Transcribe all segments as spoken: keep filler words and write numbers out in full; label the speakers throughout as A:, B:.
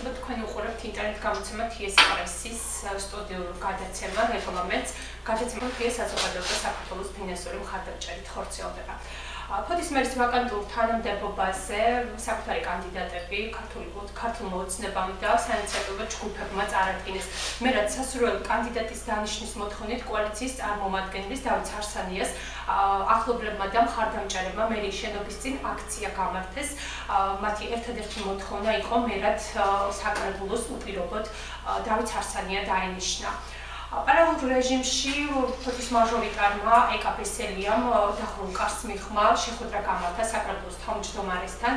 A: მადლობა თქვენი უყურებთ ინტერნეტ გამოცემა თიეს პრესის სტუდიურ გადაცემა რეგლამენტს გადაცემა თიეს საზოგადოება საქართველოს ფინანსური მხარდამჭერით ხორციელდება. ფოდის მერის ვაკანტურ თანამდებობაზე საკუთარი კანდიდატები ქართული ქართულ მოოცნებამ და საინიციატივო ჯგუფებმა წარადგინეს. მე რაც სასურველ კანდიდატის დანიშნვის მოთხოვნით კოალიციის წარმომადგენლის დავით სარსანიას ახლობლებმა და მხარდამჭერებმა მერიის შენობის წინ აქცია გამართეს. მათი ერთადერთი მოთხოვნა იყო მერად საკრებულოს უპირობოდ დავით სარსანია დაენიშნა. Paralel რეჟიმში ფოდის მაჟორიტარმა ეკაპესელიამ დახურულ კარს მიღმა შეხვედრა გამართა საკრებულოს თავმჯდომარესთან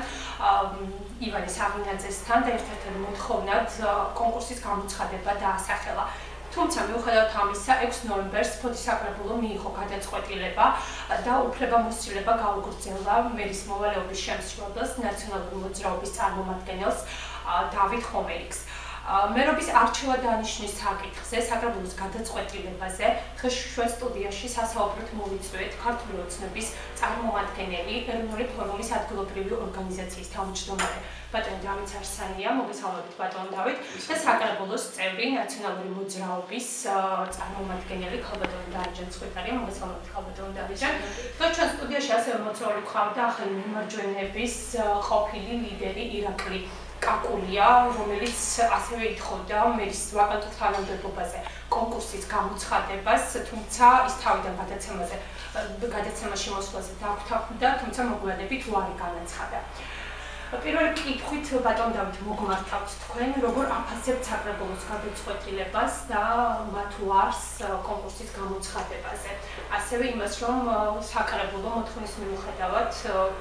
A: ივანე საღინაძესთან და ერთ-ერთ მოთხოვნად კონკურსის გამოცხადება დაასახელა. თუმცა მიუხედავად ამისა ექვსი ნოემბერს ფოდის საკრებულო მიიღო გადაწყვეტილება და უფლებამოსილება გაუგრძელა მერის მოვალეობის შემსრულებელს ნაციონალური მოძრაობის წარმომადგენელს დავით ხომერიკს. მერობის არჩევა დანიშნვის საკითხზე საკრებულოს გადაწყვეტილებაზე დღეს ჩვენ სტუდიაში სასაუბროდ მოვიწვევთ ქართული ოცნების წარმომადგენელი ეროვნული ფორუმის ადგილობრივი ორგანიზაციის თავმჯდომარე ბატონ დავით სარსანია, მოგესალმებით ბატონ დავით და საკრებულოს წევრი ნაციონალური მოძრაობის წარმომადგენელი ქალბატონ დაიჯან ცხვიტარია, მოგესალმებით ქალბატონ დაიჯან. და ჩვენ სტუდიაში ასევე მოწვეული გვყავდა ახალი მიმარჯვენების ყოფილი ლიდერი ირაკლი კაკულია, რომელიც ასევე ითხოვდა მერის ვაკანტურ თანამდებობაზე კონკურსის გამოცხადებას, თუმცა ის თავიდან გადაცემაზე გადაცემაში მოსვლაზე დაგვთანხმდა, თუმცა მოგვიანებით უარი განაცხადა. პირველი კითხვით ბატონ დავით მოგმართავთ თქვენ, როგორ აფასებთ საკრებულოს გადაწყვეტილებას და მათ უარს კონკურსის გამოცხადებაზე. ასევე იმას, რომ საკრებულო მოთხოვნის მიუხედავად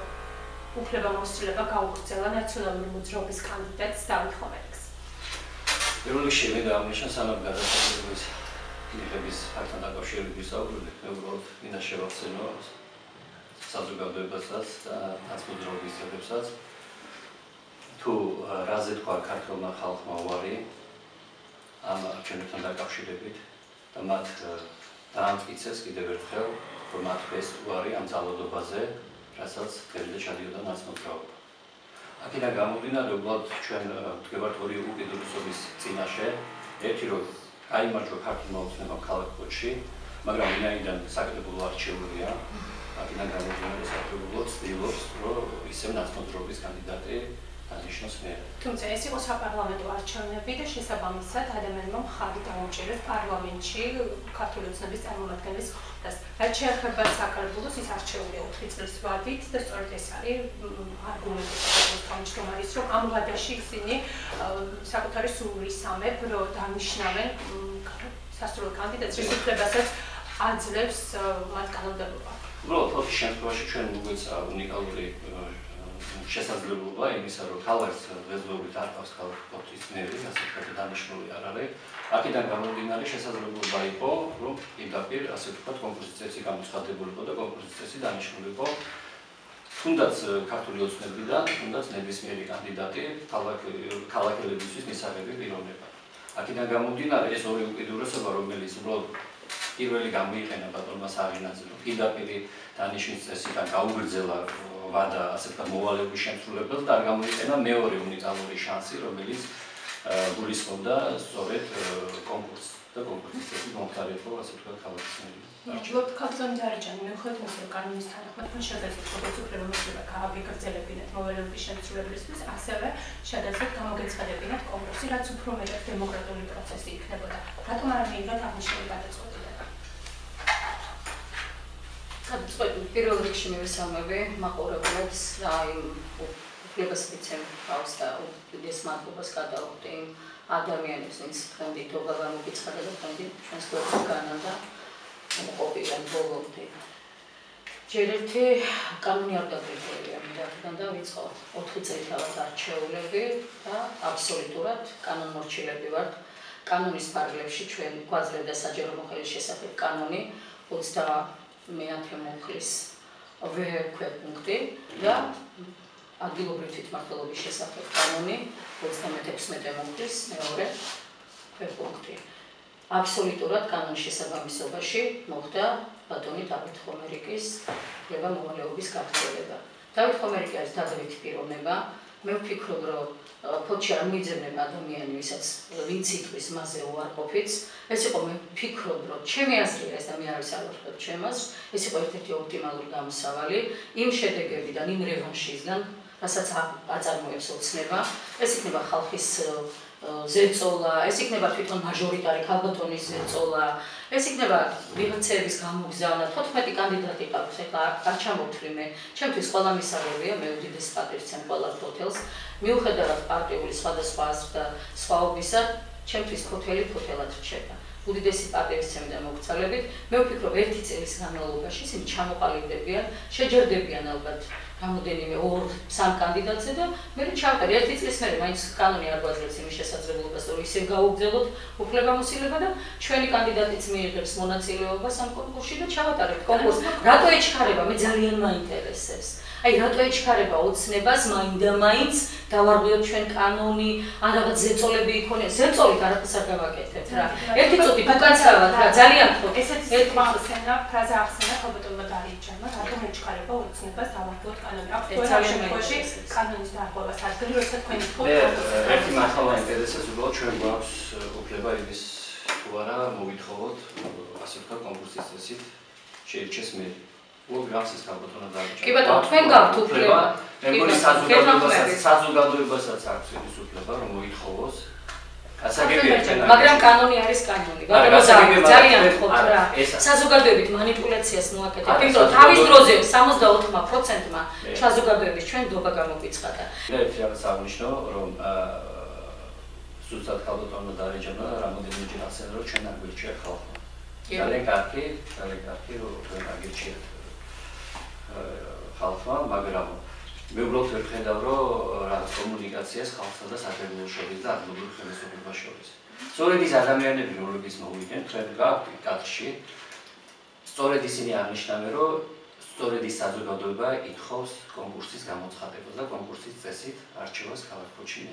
A: უფლებამოსილება გაუგრძელა ნაციონალური მოძრაობის კანდიდატს დავით ხომერიკს.
B: პირველ რიგში მე დაამნიშნა სანამ გადაწყვეტილების მიღების ფაქტთან დაკავშირებით ვისაუბრებთ, მე უბრალოდ მინდა შევახსენო საზოგადოებასაც და ნაცმოძრაობის წევრებსაც თუ რაზე თქვა ქართულმა ხალხმა უარი ამ არჩევნებთან დაკავშირებით და მათ დაამტკიცეს კიდევ ერთხელ რომ მათ ეს უარი ამ ძალადობაზე რასაც დღემდე ჩადიოდა ნაცმოძრაობა. აქედან გამომდინარე, უბრალოდ ჩვენ ვდგებართ ორი უკიდურესობის წინაშე, ერთი რომ გაიმარჯვა ქართულმა ოცნებამ ქალაქ ფოთში, მაგრამ ვინაიდან საკრებულო არჩეულია, აქედან გამომდინარე საკრებულო ცდილობს, რომ ისევ ნაცმოძრაობის კანდიდატი დანიშნოს მერე.
A: თუმცა ეს იყო საპარლამენტო არჩევნები და შესაბამისად ადამიანმა მხარი დაუჭირეს პარლამენტში ქართული ოცნების წარმომადგენლის ყოფას. რაც შეეხება საკრებულოს, ის არჩეულია ოთხი წლის ვადით და სწორედ ეს არის არგუმენტი საკრებულოს თავმჯდომარის, რომ ამ ვადაში ისინი საკუთარი სულისამებრ დანიშნავენ სასურველ კანდიდატს, რის უფლებასაც აძლევს მათ კანონმდებლობა.
B: უბრალოდ ფოთის შემთხვევაში ჩვენ მოგვეცა უნიკალური შესაძლებლობა იმისა, რომ ქალაქს დღესდღეობით არ ყავს ქალაქ ფოთის მერი, ასე ვთქვათ, დანიშნული არ არის. აქედან გამომდინარე შესაძლებლობა იყო, რომ პირდაპირ, ასე ვთქვათ, კონკურსის წესი გამოცხადებულიყო და კონკურსის წესი დანიშნულიყო თუნდაც ქართული ოცნებიდან, თუნდაც ნებისმიერი კანდიდატი ქალაქელებისთვის მისაღები პიროვნება. აქედან გამომდინარე ეს ორი უკიდურესობა, რომელიც უბრალოდ პირველი გამოიყენა ბატონმა საღინაძემ, პირდაპირ დანიშნვის წესიდან გაუგრძელა ვადა, ასე ვთქვათ, მოვალეობის შემსრულებელს და არ გამოიყენა მეორე უნიკალური შანსი, რომელიც გულისხმობდა სწორედ კონკურსს და კონკურსის წესის მომხდარიყო, ასე ვთქვათ, ქალაქის მერიის.
A: მადლობთ ქალბატონ დაიჯანი, მიუხედავად იმისა, რომ კანონის თანახმად თქვენ შეგეძლოთ უფლებამოსილება გააგრძელებინათ მოვალეობის შემსრულებლისთვის, ასევე შეგეძლოთ გამოგეცხადებინათ კონკურსი, რაც უფრო მეტად დემოკრატიული პროცესი იქნებოდა. რატომ არ მიიღეთ აღნიშნული გადაწყვეტილება?
C: პირველ რიგში მივესალმები მაყურებლებს და იმ უფლებას მიცემ თავს და უდიდეს მადლობას გადავხდი იმ ადამიანებს, ვინც დღემდე ითხოვდა გამოგიცხადა და დღემდე ჩვენს გვერდზე განანდა მოყობიან ბოლომდე. ჯერ ერთი კანონი არ გაგრძელია მიდაღიდან და ვიწყო ოთხი წელიწად არჩეულები და აბსოლუტურად კანონმორჩილები ვართ. კანონის ფარგლებში ჩვენ გვაძლევდა საჯარო მოხელის შესახებ კანონი ოცდამეათე მოხლის ვექვე და ადგილობრივი თვითმმართველობის შესახებ კანონი ოცდამეთექვსმეტე მოხლის მეორე ვეპუნქტი. აბსოლუტურად კანონის შესაბამისობაში მოხდა ბატონი დავით ხომერიკის უფლება მოვალეობის გაგრძელება. დავით ხომერიკი არის დადებითი პიროვნება, მე ვფიქრობ, რომ ფოთში არ მიძებნება ადამიანი, ვისაც ვინც იტყვის მასზე უარყოფით. ეს იყო მე ვფიქრობ, რომ ჩემი აზრია ეს და მე არის ალოხებ ჩემას, ეს იყო ერთ-ერთი ოპტიმალური გამოსავალი იმ შედეგებიდან, იმ რევანშისგან, რასაც აწარმოებს ოცნება. ეს იქნება ხალხის ზეწოლა, ეს იქნება თვითონ მაჟორიტარი ქალბატონის ზეწოლა, ეს იქნება ვიღაცების გამოგზავნა. თოთხმეტი კანდიდატი ყავს, ეხლა არ ჩამოვთვლი მე. ჩემთვის ყველა მისაღებია, მე უდიდეს პატივს ვცემ ყველა ფოთელს. მიუხედავად პარტიული სხვადასხვა აზრ და სხვაობისა, ჩემთვის ფოთელი ფოთელად რჩება. უდიდესი პატივს ვცემ და მოგწალებით. მე ვფიქრობ, ერთი წლის განმავლობაში ისინი ჩამოყალიბდებიან, შეჯერდებიან ალბათ გამოდენიმე ორ სამ კანდიდატზე და მე ჩავყერი ერთი წლის მერე მაინც კანონი არ გვაძლევს იმის შესაძლებლობას, რომ ისევ გაუგზავნოთ უფლებამოსილება და ჩვენი კანდიდატიც მიიღებს მონაწილეობას ამ კონკურსში და ჩავატარებთ კონკურსს. რატო ეჩქარება? მე ძალიან მაინტერესებს. აი რატო ეჩქარება ოცნებას მაინდა-მაინც დავარღვიოთ ჩვენ კანონი, ან რაღაც ზეწოლები იქონია. ზეწოლით არაფერს არ გავაკეთებთ რა. ერთი წუთი უკაცრავად რა, ძალიან ხო.
A: ესეც ერთმანეთსენა ფრაზა ახსენა ქალბატონმა დარიჯანმა, რატო ეჩქარება ოცნებას დავარღვიოთ კანონი. აქ ძალიან შემთხვევაში კანონის დარღვევას ადგილი, როცა თქვენ თქო.
B: ერთი მართლა მაინტერესებს, უბრალოდ ჩვენ გვაქვს უფლება იმის თუ არა მოვითხოვოთ, ასე ვთქვათ, კონკურსის წესით შეირჩეს მე. გახსის ქალბატონმა დარიჯანა.
C: კი ბატონო, თქვენ გაქვთ უფლება.
B: მე მგონი საზოგადოებასაც საზოგადოებასაც აქვს ის უფლება, რომ მოითხოვოს. გასაგებია,
C: მაგრამ კანონი არის კანონი. ბატონო, ძალიან გთხოვთ რა. საზოგადოებით манипуляციას მოაკეთებთ, იმიტომ რომ თავის დროზე სამოცდაოთხ პროცენტმა საზოგადოების ჩვენ დობა გამოგვიცხადა.
B: ერთი რაღაც აღნიშნო, რომ ზუსტად ქალბატონმა დარიჯანა რამოდენიმეჯერ ახსენა, რომ ჩვენ არ გვირჩიეთ ხალხმა. ძალიან კარგი, ძალიან კარგი, რომ თქვენ აგირჩიეთ ხალხმა, მაგრამ მე უბრალოდ ვერ ხედავ, რომ რაღაც კომუნიკაციას ხალხსა და საკრებულოს შორის და ადგილობრივ ხელისუფლებას შორის. სწორედ ის ადამიანები, რომლებიც მოვიდნენ, თქვენ გაქვთ კადრში, სწორედ ისინი აღნიშნავენ, რომ სწორედ ის საზოგადოება ითხოვს კონკურსის გამოცხადებას და კონკურსის წესით არჩევას ქალაქ ფოთში.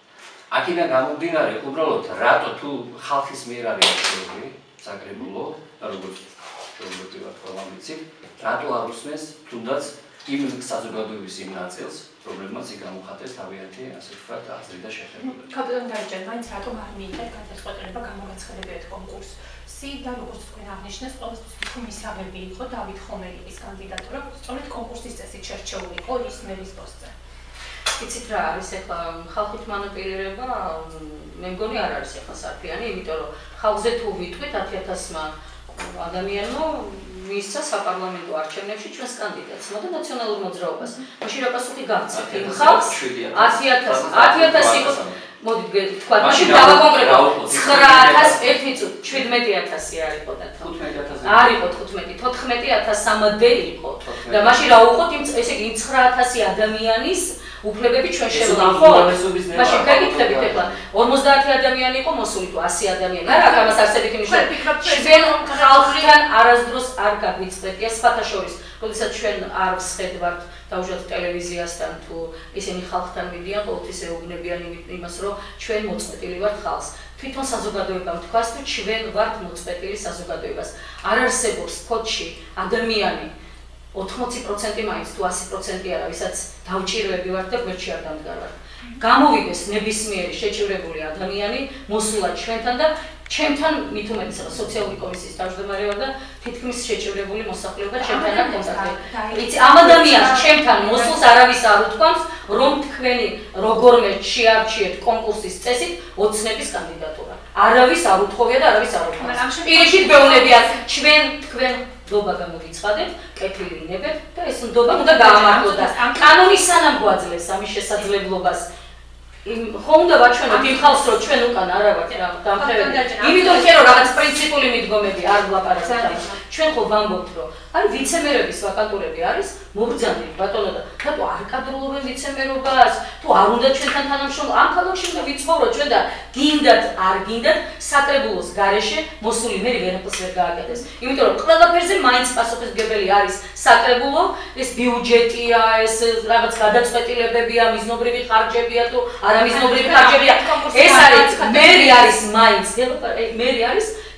B: აქედან გამომდინარე, უბრალოდ რატო თუ ხალხის მიერ არის არჩეული საკრებულო და როგორც შეგვიძლია თქვა ვიცით, რატო არ უსმენს თუნდაც იმ საზოგადოების იმ ნაწილს, რომლებმაც იქ გამოხატეს თავიანთი, ასე ვთქვათ, აზრი და შეხედულება.
A: ქალბატონ დარიჯან, მაინც რატომ არ მიიღეთ გადაწყვეტილება გამოგაცხადებიათ კონკურსი და როგორც თქვენ აღნიშნეთ, ყოველთვის თუ მისაღები იყო დავით ხომელიძის კანდიდატურა, სწორედ კონკურსის წესით შერჩეული იყო ის მერის პოსტზე.
C: იცით რა არის ახლა ხალხით მანიპულირება, მე მგონი არ არის ახლა სარფიანი, იმიტომ რომ ხალხზე თუ ვიტყვით ათი ათასმა ადამიანმა მისცა საპარლამენტო არჩევნებში ჩვენს კანდიდატსმა და ნაციონალურ მოძრაობას. მაშინ რა პასუხი გავცეთ იმ ხალხს? ათი ათასი, ათი ათასი იყო. მოდი თქვა, მაშინ დავაკონკრეტო ცხრა ათასი, ერთი წუთი, შვიდმეტი ათასი არ იყო და
B: თხუთმეტი ათასი.
C: არ იყო თხუთმეტი, თოთხმეტი ათასამდე იყო. და მაშინ რა უყოთ იმ ესე იგი ცხრა ათასი ადამიანის უფლებები ჩვენ შევნახოთ. მაშინ გაკითხებით ახლა ორმოცდაათი ადამიანი იყო მოსული თუ ასი ადამიანი. არა, ამას არსებით იმიშნებ. ჩვენ ხალხთან არასდროს არ გაგვიწევია სხვათა შორის. როდესაც ჩვენ არ ვსხედავთ დაუშვათ ტელევიზიასთან თუ ისინი ხალხთან მიდიან, ყოველთვის ეუბნებიან იმას, რომ ჩვენ მოწყვეტილი ვართ ხალხს. თვითონ საზოგადოებამ თქვას, რომ ჩვენ ვართ მოწყვეტილი საზოგადოებას. არ არსებობს ფოთში ადამიანი ოთხმოცი პროცენტი მაინც თუ ასი პროცენტი არა, ვისაც დავჭირვები ვართ და გვერდში არ დამდგარვართ. გამოვიდეს ნებისმიერი შეჭირებული ადამიანი, მოსულა ჩვენთან და ჩემთან მით უმეტესად სოციალური კომისიის თავმჯდომარე ვარ და თითქმის შეჭირებული მოსახლეობა ჩემთან არ კონტაქტი. იცი ამ ადამიანს ჩემთან მოსულს არავის არ უთქვამს, რომ თქვენი როგორმე შეარჩიეთ კონკურსის წესით ოცნების კანდიდატურა. არავის არ უთხოვია და არავის არ უთქვამს. პირიქით ბეუნებიან ჩვენ თქვენ ნდობა გამოგიცხადეთ, კეთილი ნებეთ და ეს ნდობა უნდა გაამართლოთ. კანონი სანამ გვაძლევს ამის შესაძლებლობას, ხო უნდა ვაჩვენოთ იმ ხალხს, რომ ჩვენ უკან არა ვართ დამხევები. იმიტომ რომ რაღაც პრინციპული მიდგომები არ ვლაპარაკობთ. ჩვენ ხო ვამბობთ, რომ აი ვიცემერების ვაკანტურები არის მობრძანები ბატონო და რატო არ კადრულობენ ვიცემერობას? თუ არ უნდა ჩვენთან თანამშრომლობა, ამ ქალაქში უნდა ვიცხოვროთ ჩვენ და გინდათ არ გინდათ საკრებულოს გარეშე მოსული მერი ვერაფერს ვერ გააკეთებს. იმიტომ რომ ყველაფერზე მაინც პასუხისმგებელი არის საკრებულო, ეს ბიუჯეტია, ეს რაღაც გადაწყვეტილებებია, მიზნობრივი ხარჯებია თუ არა მიზნობრივი ხარჯებია. ეს არის მერი არის მაინც, მერი არის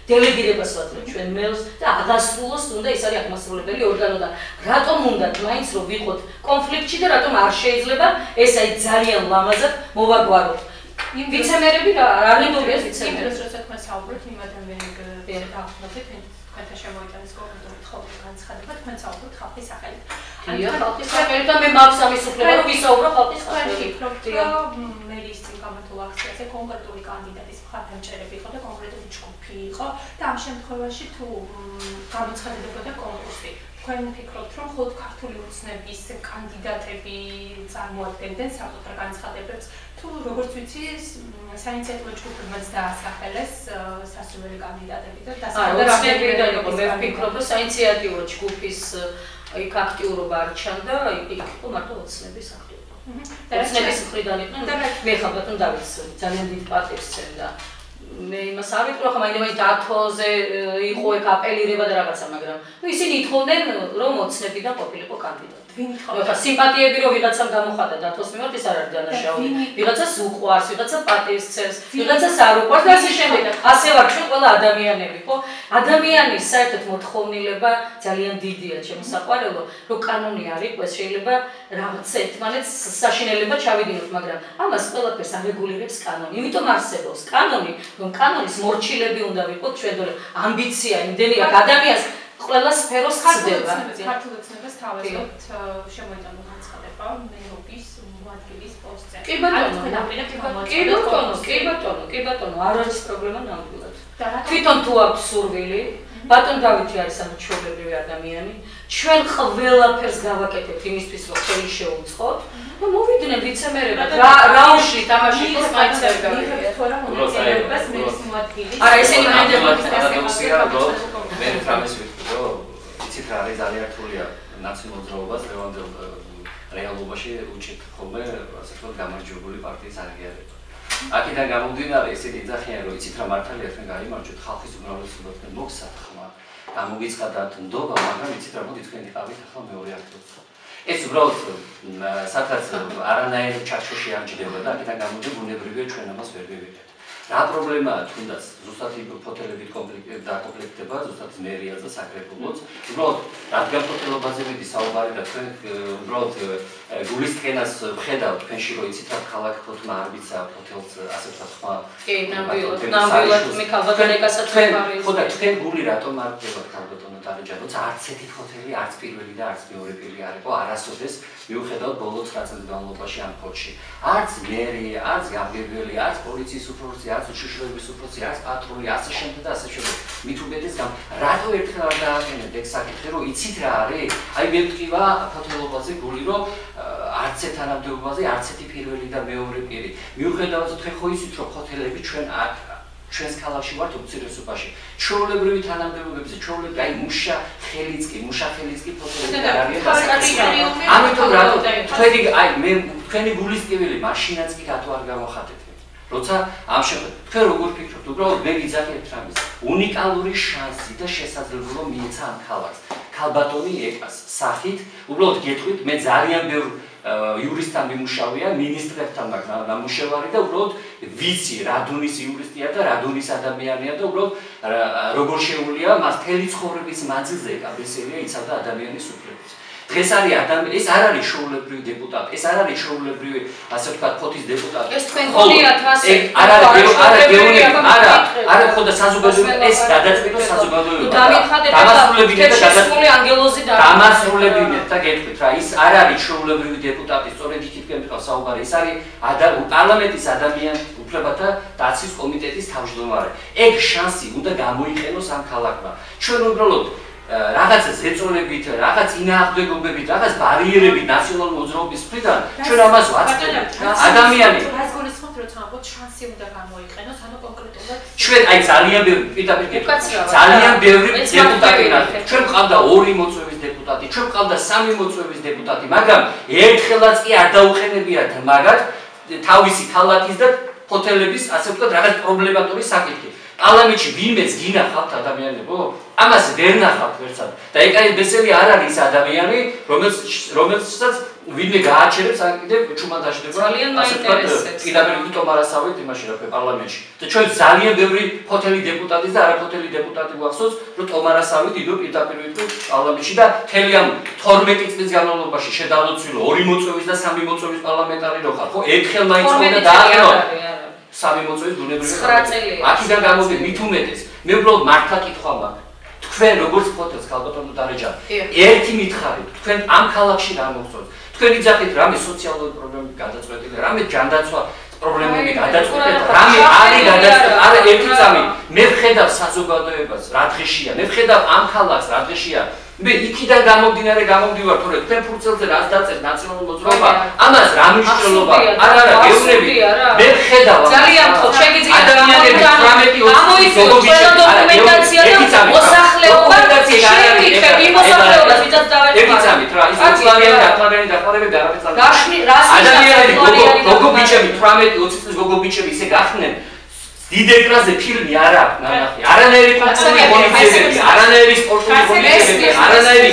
C: დელეგირებას ვაძლევთ ჩვენ მელს და აღასრულოს უნდა ის არის აღმასრულებელი ორგანო და რატომ უნდა მაინც რომ ვიყოთ კონფლიქტში და რატომ არ შეიძლება ეს აი ძალიან ლამაზად მოვაგვაროთ ვიცემერები რა არნიდობია ვიცემერები
A: იმ დროს როცა თქვენ საუბრობთ იმ ადამიანებზე დაახლოებით თქვენთან შემოიტანეს კონკრეტული თხოვნა განცხადება თქვენ საუბრობთ ხალხის სახელით
C: დიახ ხალხის სახელით და მე მაქვს ამის უფლება რომ ვისაუბრო ხალხის სახელით
A: მერის წინ გამართულ აქციაზე კონკრეტული კანდიდატის მხარდამჭერები იყო და კონკრეტული ჯგუფი იყო და ამ შემთხვევაში თუ გამოცხადდებოდა კონკურსი თქვენ ფიქრობთ რომ მხოლოდ ქართული ოცნების კანდიდატები წარმოადგენდნენ საკუთარ განცხადებებს თუ როგორც ვიცი საინიციატივო ჯგუფებმაც დაასახელეს სასურველი კანდიდატები და
C: დასახელდა იყო მე ვფიქრობ რომ საინიციატივო ჯგუფის იქ აქტიურობა არ ჩანდა იქ იყო მარტო ოცნების აქტიურობა ოცნების მხრიდან იყვნენ მე ხა ბატონ დავითს ძალიან დიდ პატივს სცემდა მე იმას არ ვიტყვი ხომ აი დათოზე იყო ეგ აპელირება და რაღაცა მაგრამ ნუ ისინი ითხოვდნენ რომ ოცნებიდან ყოფილიყო კანდიდატი ხა სიმპათიები რომ ვიღაცამ გამოხატა დათოს მიმართ ის არ არის დანაშაული ვიღაცას უყვარს ვიღაცა პატივს სცემს ვიღაცას არ უყვარს და ასე შემდეგ ასე ვარ ჩვენ ყველა ადამიანები ხო ადამიანის საერთოდ მოთხოვნილება ძალიან დიდია შემოსაყვარელო რომ კანონი არ იყოს შეიძლება რაღაც ერთმანეთს საშინელება ჩავიდინოთ მაგრამ ამას ყველაფერს არეგულირებს კანონი იმიტომ არსებობს კანონი რომ კანონის მორჩილები უნდა ვიყოთ ჩვენ და ამბიცია იმდენი აქვს ადამიანს ყველა სფეროს ხდება.
A: ქართულ ოცნებას თავაზობთ შემოიტანო განცხადება მენობის მოადგილის პოსტზე.
C: კი ბატონო, კი ბატონო, კი ბატონო, კი ბატონო, არ არის პრობლემა ნამდვილად. თვითონ თუ აქვს სურვილი, ბატონ დავითი არის ამ ჩვეულებრივი ადამიანი, ჩვენ ყველაფერს გავაკეთებთ იმისთვის, რომ ხელი შეუწყოთ. და მოვიდნენ ვიცემერება რა რაუში თამაშის მაინცები
A: გამიგეთ.
C: არა ესენი მანდებობის
B: მე თამაშს ვიტყვი რომ იცით რა არის ძალიან რთულია ნაციონალურ ძროობას რევანდელ რეალობაში უჩით ხოლმე ასე ვთქვათ გამარჯვებული პარტიის აღიარება. აქედან გამომდინარე ესეთი ძახიან რომ იცით რა მართალია თქვენ გაიმარჯვეთ ხალხის უმრავლესობა თქვენ მოგსათ ხმა გამოგიცხადათ ნდობა მაგრამ იცით რა მოდი თქვენ იყავით ახლა მეორე აქტს. ეს უბრალოდ სადღაც არანაირ ჩარჩოში არ ჯდება და აქედან გამოდი ბუნებრივია ჩვენ ამას ვერ ვივიღებთ. რა პრობლემაა თუნდაც ზუსტად ფოთელებით დაკომპლექტება ზუსტად მერიას და საკრებულოც უბრალოდ რადგან ფოთელობაზე მიდი საუბარი და თქვენ უბრალოდ გულისწყენას ვხედავთ თქვენში რომ იცით რა ქალაქ ფოთმა არ ვიცა ფოთელს ასე ვთქვათ ხმა
C: კი ნამდვილად ნამდვილად მე ქალბატონიკასაც ვიყავი
B: ხო და თქვენ გული რატომ არ გდებათ ქალბატონო დარეჯა როცა არც ერთი ფოთელი არც პირველი და არც მეორე პირი არ იყო არასოდეს მიუხედავად ბოლო ცხრა წლის განმავლობაში ამ ფოთში არც მერი არც გამგებელი არც პოლიციის უფროსი არც უშიშროების უფროსი არც პატრული ასე შემდეგ და ასე შემდეგ მით უმეტეს გამ რატო ერთხელ არ დააყენეთ ეგ საკითხი რომ იცით რა არის აი მე ვთქვა ფოთელობაზე გული რომ არც ერთ თანამდებობაზე არც ერთი პირველი და მეორე პირი მიუხედავად თქვენ ხო იცით რომ ფოთელები ჩვენ აქ ჩვენს ქალაქში ვართ უმცირესობაში ჩვეულებრივი თანამდებობებზე ჩვეულებრივი აი მუშა ხელიც კი მუშა ხელიც კი ფოთელები არ არის დასაკუთრებული ამიტომ რატო თქვენი აი მე თქვენი გულის ტკივილი მაშინაც კი რატო არ გამოხატეთ როცა ამ შემთხვევაში თქვენ როგორ ფიქრობთ უბრალოდ მე ვიძახებთ რამის უნიკალური შანსი და შესაძლებლობა მიეცა ამ ქალაქს ქალბატონი ეკას სახით უბრალოდ გეტყვით მე ძალიან ბევრ იურისტთან მიმუშავია მინისტრებთან მაგრამ ნამუშევარი და უბრალოდ ვიცი რა დონის იურისტია და რა დონის ადამიანია და უბრალოდ როგორ შეუულია მას მთელი ცხოვრების მანძილზე ეკაბესელია იცავდა ადამიანის უფლებებს დღეს არის ადამიანი ეს არ არის შოულებრივი დეპუტატი ეს არ არის შოულებრივი ასე ვთქვათ ფოთის დეპუტატი
C: ეს თქვენ გონიათ ასე
B: არ არის არა გეუნი არა არა ხო და საზოგადოება ეს გადაწყვიტო საზოგადოება დამასრულებინე და
C: გადაწყვეტილი ანგელოზი და
B: დამასრულებინე და გეტყვით რა ის არ არის შოულებრივი დეპუტატი სწორედ იქით გემთქვა საუბარი ეს არის პარლამენტის ადამიანის უფლებათა დაცვის კომიტეტის თავმჯდომარე ეგ შანსი უნდა გამოიყენოს ამ ქალაქმა ჩვენ უბრალოდ რაღაცა ზეწოლებით, რაღაც ინააღმდეგობებით, რაღაც ბარიერებით ნაციონალური მოძრაობის მხრიდან ჩვენ ამას ვაწყობთ. ადამიანი
A: რას გულისხმობთ, როცა ამბობთ შანსი უნდა გამოიყენოს, ანუ კონკრეტულად
B: ჩვენ აი ძალიან ბევრი პირდაპირ ძალიან ბევრი დეპუტატი ნახეთ. ჩვენ ყავდა ორი მოწვევის დეპუტატი, ჩვენ ყავდა სამი მოწვევის დეპუტატი, მაგრამ ერთხელაც კი არ დაუყენებიათ მაგათ თავისი ქალაქის და ფოთელების ასე ვთქვათ რაღაც პრობლემატური საკითხი. პარლამენტში ვინმეც გინახავთ ადამიანებო? ამას ვერ ნახავთ ვერცად. და ეგ არის ბესელი არ არის ადამიანი, რომელსაც რომელსაც ვინმე გააჩერებს ან კიდევ ჩუმად დაждდება
C: ძალიან მაინტერესებს
B: პირდაპირ იმიტომ არასავით იმაში რა ქვია პარლამენტში და ჩვენ ძალიან ბევრი ფოთელი დეპუტატის და არაფოთელი დეპუტატი გვახსოვს რომ ტომარასავით იდო პირდაპირ ვიდო პარლამენტში და მთელი ამ თორმეტი წლის განმავლობაში შედალოცვილო ორი მოწვევის და სამი მოწვევის პარლამენტარი რო ხარ ხო ერთხელ მაინც უნდა დააყენო სამი მოწვევის ბუნებრივი აქედან გამოვიდი მით უმეტეს მე უბრალოდ მართლა კითხვა მაქვს თქვენ როგორც ფოთელს ქალბატონო დარეჯან ერთი მითხარით თქვენ ამ ქალაქში რა მოგწონთ თქვენ იძახით რამე სოციალური პრობლემები გადაწყვეტილი რამე ჯანდაცვა პრობლემები გადაწყვეტილი რამე არის გადაწყვეტილი არა ერთი წამი მე ვხედავ საზოგადოებას რა დღეშია მე ვხედავ ამ ქალაქს რა დღეშია მე იქიდან გამომდინარე გამომდივარ თორე თქვენ ფურცელზე რას დაწეს ნაციონალური მოძრაობა ამას რა მნიშვნელობა არა არა გეუბნები მე ვხედავ
C: ძალიან ხო შეგიძლიათ
B: ადამიანები თვრამეტი
C: გამოიწვიოთ დოკუმენტაცია და მოსახლეობა შეკითხები მოსახლეობას ვისაც დავერხმართ
B: ერთი წამით რა ის ოცლავიანი დაფარენი დაფარებები არაფერს არ
C: გაშმი რას
B: ადამიანები გოგო ბიჭები თვრამეტი ოცი წლის გოგო ბიჭები ისე გახდნენ დიდ ეკრანზე ფილმი არ აქვს ნახე არანაირი კულტურული მონიტორინგი არანაირი სპორტული მონიტორინგი არანაირი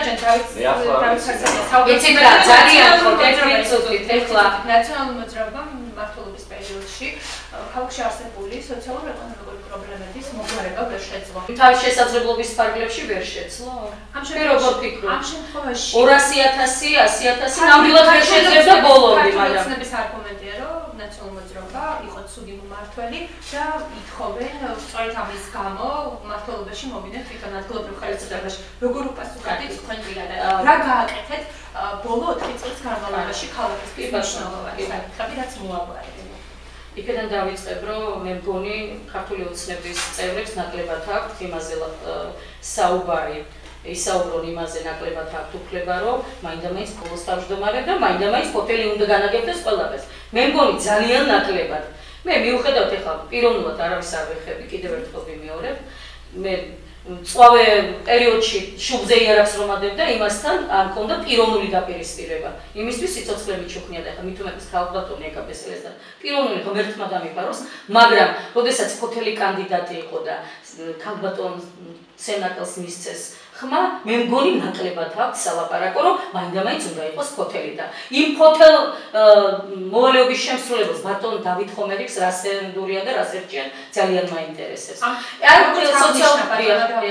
C: იცით რა ძალიან ხო დეფიციტით ეხლა
A: ნაციონალური მოძრაობამ მმართველობის პერიოდში ქალაქში არსებული სოციალურ-ეკონომიკური პრობლემების მოგვარება ვერ შეძლო.
C: თავის შესაძლებლობის ფარგლებში ვერ შეძლო?
A: ამ
C: შემთხვევაში
A: ამ შემთხვევაში
C: ორასი ათასი, ასი ათასი ნამდვილად ვერ შეძლებდა ბოლომდე, მაგრამ
A: ცნების არგუმენტია, რომ ნაციონალური მოძრაობა იყო ცუდი მმართველი და ითხოვენ სწორედ ამის გამო მმართველობაში მოვიდნენ თვითონ ადგილობრივ ხელისუფლებაში. როგორ უპასუხებთ თქვენ პირადად? რა გააკეთეთ ბოლო ოთხი წლის განმავლობაში ქალაქისთვის მნიშვნელოვანი საკითხები, რაც მოაგვარეთ?
C: იქიდან დავიწყებ, რომ მე მგონი ქართული ოცნების წევრებს ნაკლებად აქვთ იმაზე საუბარი, ისაუბრონ იმაზე ნაკლებად აქვთ უფლება, რომ მაინდა-მაინც ბოლოს თავმჯდომარე და მაინდა-მაინც ფოთელი უნდა განაგებდეს ყველაფერს. მე მგონი ძალიან ნაკლებად. მე მიუხედავთ ეხლა პიროვნულად არავის არ ვეხები, კიდევ ერთხელ ვიმეორებ. მე წვავე პერიოდში შუბზე იარაღს რომ ადევდა იმასთან არ მქონდა პიროვნული დაპირისპირება. იმისთვის სიცოცხლე მიჩუქნია და ეხლა მით უმეტეს ქალბატონი ეკაბესელეს და პიროვნული ღმერთმა დამიფაროს, მაგრამ როდესაც ფოთელი კანდიდატი იყო და ქალბატონ სენაკელს მისცეს ხმა, მე მგონი ნაკლებად აქვს სალაპარაკო, რომ მაინდა-მაინც უნდა იყოს ფოთელი და იმ ფოთელ მოვალეობის შემსრულებელს ბატონ დავით ხომერიკს რას ენდურია და რას ერჭიან ძალიან მაინტერესებს.
A: აი სოციალური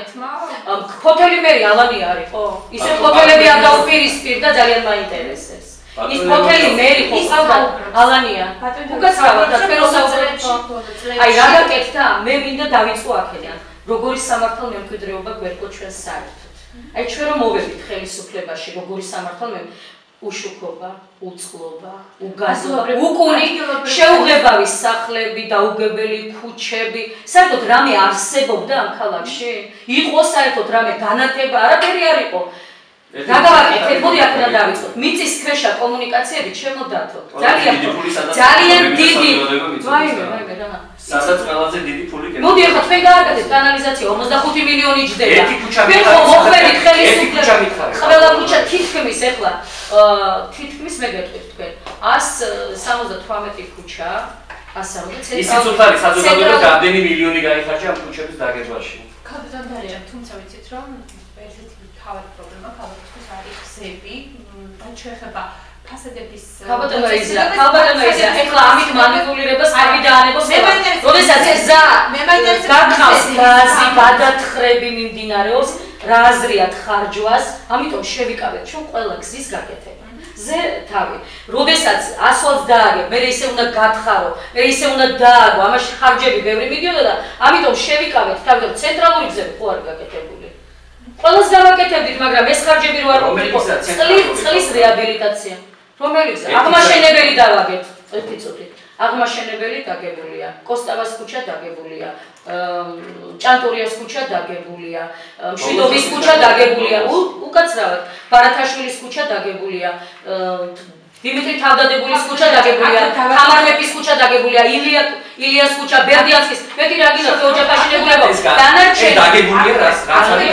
C: ფოთელი მერი ალანი არის ხო? ისე ფოთელები არ დაუპირისპირდა ძალიან მაინტერესებს. ის ფოთელი მერი ხო ყავდა ალანია. უკაცრავად და სპეროსაუბრეთ. აი რა გაკეთდა? მე მინდა დავიწყო აქედან. როგორი სამართალმემკვიდრეობა გვერდო ჩვენს საერთოდ. აი ჩვენ რომ მოვედით ხელისუფლებაში, როგორი სამართალმე უშუქობა, უწყლობა, უგაზობა, უკუნი, შეუღებავი სახლები, დაუგებელი ქუჩები, საერთოდ რამე არსებობდა ამ ქალაქში? იყო საერთოდ რამე განათება, არაფერი არ იყო. რა გავაკეთეთ? მოდი აქედან დავიწყოთ. მიწის ქვეშა კომუნიკაციები შემოდათოთ. ძალიან ძალიან დიდი. ვაიმე, ვაიმე რა.
B: სადაც ყველაზე დიდი ფული კეთდება.
C: მოდი ახლა თქვენ გააკეთეთ კანალიზაცია ორმოცდახუთი მილიონი ჯდება.
B: ერთი ქუჩა
C: მიხარ. მოხმარით ხელისუფლება.
B: მიხარ.
C: ყველა ქუჩა თითქმის ახლა თითქმის მე გეტყვით თქვენ. ას სამოცდათვრამეტი ქუჩა, ას სამოცდათვრამეტი.
B: ისიც უთხარი საზოგადოებრივ რამდენი მილიონი გაიხარჯა ამ ქუჩების დაგებაში.
A: ქალბატონია, თუმცა ვიცით რომ ერთ-ერთი მთავარი პრობლემა ქალაქისთვის არის გზები, რაც შეეხება ფასადების
C: ქალბატონია, ქალბატონია, ეხლა ამით მანიპულირებას ხები დაანებოს. როდესაც გზა გახავს გაზი, გადათხრები მიმდინარეობს, რა აზრიათ ხარჯვას, ამიტომ შევიკავეთ ჩვენ ყველა გზის გაკეთება. ზე თავი. როდესაც ასვაც დააგებ, მე ისე უნდა გათხარო, მე ისე უნდა დააგო, ამაში ხარჯები ბევრი მიდიოდა და ამიტომ შევიკავეთ თავი ცენტრალური გზები ხო არ გაკეთებული. ყველას გავაკეთებდით, მაგრამ ეს ხარჯები რო არ ყოფილიყო, წყლის რეაბილიტაცია. რომელი გზა? აღმაშენებელი დავაგეთ, ერთი წუთი. აღმაშენებელი დაგებულია, კოსტავას ქუჩა დაგებულია, ჭანტურიას ქუჩა დაგებულია, მშვიდობის ქუჩა დაგებულია, უკაცრავად, ბარათაშვილის ქუჩა დაგებულია, დიმიტრი თავდადებულის ქუჩა დაგებულია, თამარ მეფის ქუჩა დაგებულია, ილია ილიას ქუჩა, ბერდიანსკის, მეტი რა გინდა ოჯახაში ნებულებო. დანარჩენი
B: დაგებულია რას რაც არის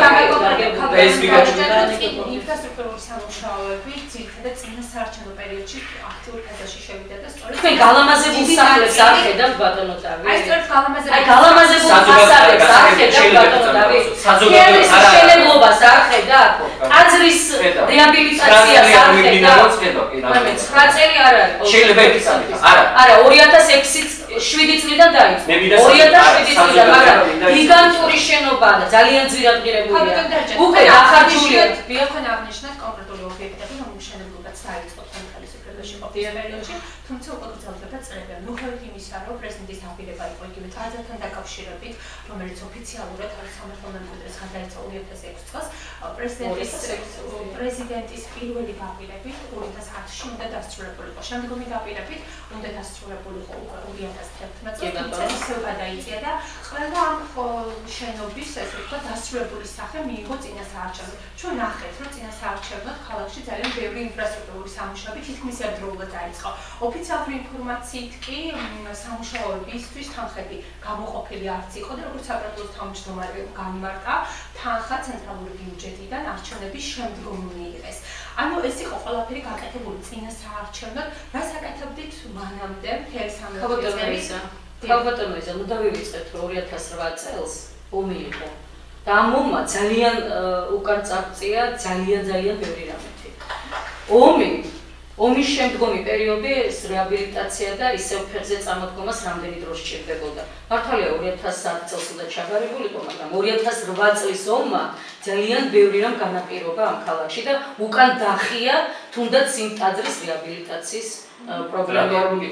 B: ეს მიგაჩნდა
A: ინფრასტრუქტურული სამუშაოები ძირითადად წინა საარჩევნო პერიოდში აქტიურ ფაზაში შევიდა და სწორედ
C: თქვენ გალამაზებულ სახლებს არ ხედავთ ბატონო დავით?
A: აი სწორედ გალამაზებულ
C: აი გალამაზებულ ფასადებს არ ხედავთ ბატონო დავით?
B: საზოგადოების
C: მშენებლობას არ ხედავთ? ტაძრის რეაბილიტაციას არ ხედავთ? მე ცხრა წელი არ არის.
B: შეიძლება არა.
C: არა ორი ათას ექვსი შვიდი წლიდან დაიწყო. ორი ათას შვიდი წლიდან, მაგრამ გიგანტური შენობა და ძალიან ძვირადღირებულია. უკვე დახარჯულია.
A: ბიოქონ აღნიშნეთ კონკრეტული ობიექტები, რომლის მშენებლობაც დაიწყო ხელისუფლებაში ყოფნის პერიოდში, თუმცა უკვე გრძელდება წლები. მიუხედავად იმისა, რომ პრეზიდენტის აპირება იყო იგივე ტაძართან დაკავშირებით, რომელიც ოფიციალურად არის სამართალ მემკვიდრეს გადაეცა ორი ათას ექვსი წელს, პრეზიდენტის პრეზიდენტის პირველი დაპირებით ორი ათას ათში უნდა დასრულებულიყო. შემდგომი დაპირებით უნდა დასრულებულიყო უკვე ორი ათას თერთმეტ წელს, თუმცა ისევ გადაიწია და ყველა ამ შენობის ესე ვთქვათ დასრულებული სახე მიიღო წინასაარჩევნოდ. ჩვენ ნახეთ, რომ წინასაარჩევნოდ ქალაქში ძალიან ბევრი ინფრასტრუქტურული სამუშაოები თითქმის ერთდროულად დაიწყო. ოფიციალური ინფორმაციით კი სამუშაოებისთვის თანხები გამოყოფილი არც იყო და როგორც საქართველოს თავმჯდომარე განმარტა, თანხა ცენტრალური ბიუჯეტიდან არჩევნების შემდგომ მიიღეს. ანუ ეს იყო ყველაფერი გაკეთებული წინასაარჩევნოდ, რას აკეთებდით მანამდე მთელი სამეურნეო წელი?
C: ქალბატონო იზა, ნუ დავივიწყეთ რომ ორი ათას რვა წელს ომი იყო. და ამ ომმა ძალიან უკან წარწია ძალიან ძალიან ბევრი რამეთი. ომი ომის შემდგომი პერიოდის რეაბილიტაცია და ისევ ფერზე წამოდგომას რამდენი დრო სჭირდებოდა. მართალია ორი ათას ათი წელს უნდა ჩაბარებულიყო, მაგრამ ორი ათას რვა წლის ომმა ძალიან ბევრი რამ განაპირობა ამ ქალაქში და უკან დახია თუნდაც იმ ტაძრის რეაბილიტაციის პრობლემები.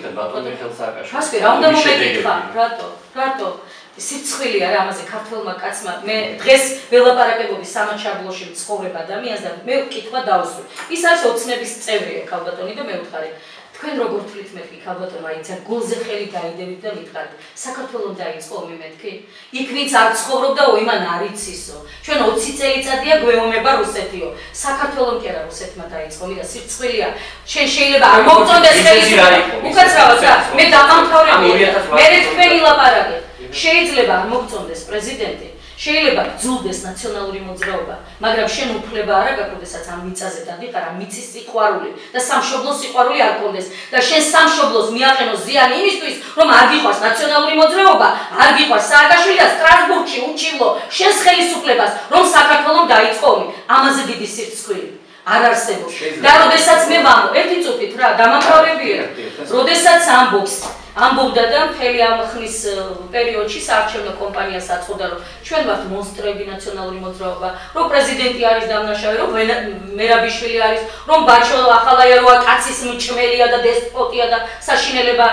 C: ასე რა უნდა მომეკითხა? რატო? რატო? სიცხვილია რა ამაზე ქართველმა კაცმა. მე დღეს ველაპარაკებოდი სამაჩაბლოში მცხოვრებ ადამიანს და მე კითხვა დავუსვი. ის არის ოცნების წევრია ქალბატონი და მე ვთხარი. თქვენ როგორ თვლით მეთქი ქალბატონო, აი ცა გულზე ხელი დაიდებით და მითხარით. საქართველოს დაიწყო ომი მეთქი? იქ ვინც არ ცხოვრობდა, იმან არ იცისო. ჩვენ ოცი წელიწადია გვეომება რუსეთიო. საქართველოს კი არა რუსეთმა დაიწყო, მიდა სიცხვილია. შენ შეიძლება არ მოგწონდეს ხელისუფლება. უკაცრავად რა, მე დამამთავრებია. მე თქვენი ლაპარაკეთ. შეიძლება არ მოგწონდეს პრეზიდენტი, შეიძლება გძულდეს ნაციონალური მოძრაობა, მაგრამ შენ უფლება არ აქვს, როდესაც ამ მიწაზე დადიყარა მიწის სიყვარული და სამშობლოს სიყვარული არ გქონდეს და შენ სამშობლოს მიაყენო ზიანი იმისთვის, რომ არ გიყვარს ნაციონალური მოძრაობა, არ გიყვარს სააკაშვილი და სტრასბურგში უჩივლო შენს ხელისუფლებას, რომ საქართველოს დაიწყო ომი. ამაზე დიდი სირცხვილი არ არსებობს. და როდესაც მე ვამბობ, ერთი წუთით რა, დამამთავრებია. როდესაც ამბობს ამბობდა და მთელი ამ ხნის პერიოდში საარჩევნო კომპანიას აწყობდა, რომ ჩვენ ვართ მონსტრები ნაციონალური მოძრაობა, რომ პრეზიდენტი არის დამნაშავე, რომ მერაბიშვილი არის, რომ ბაჩო ახალაიეროა კაცის მჭმელია და დესპოტია და საშინელება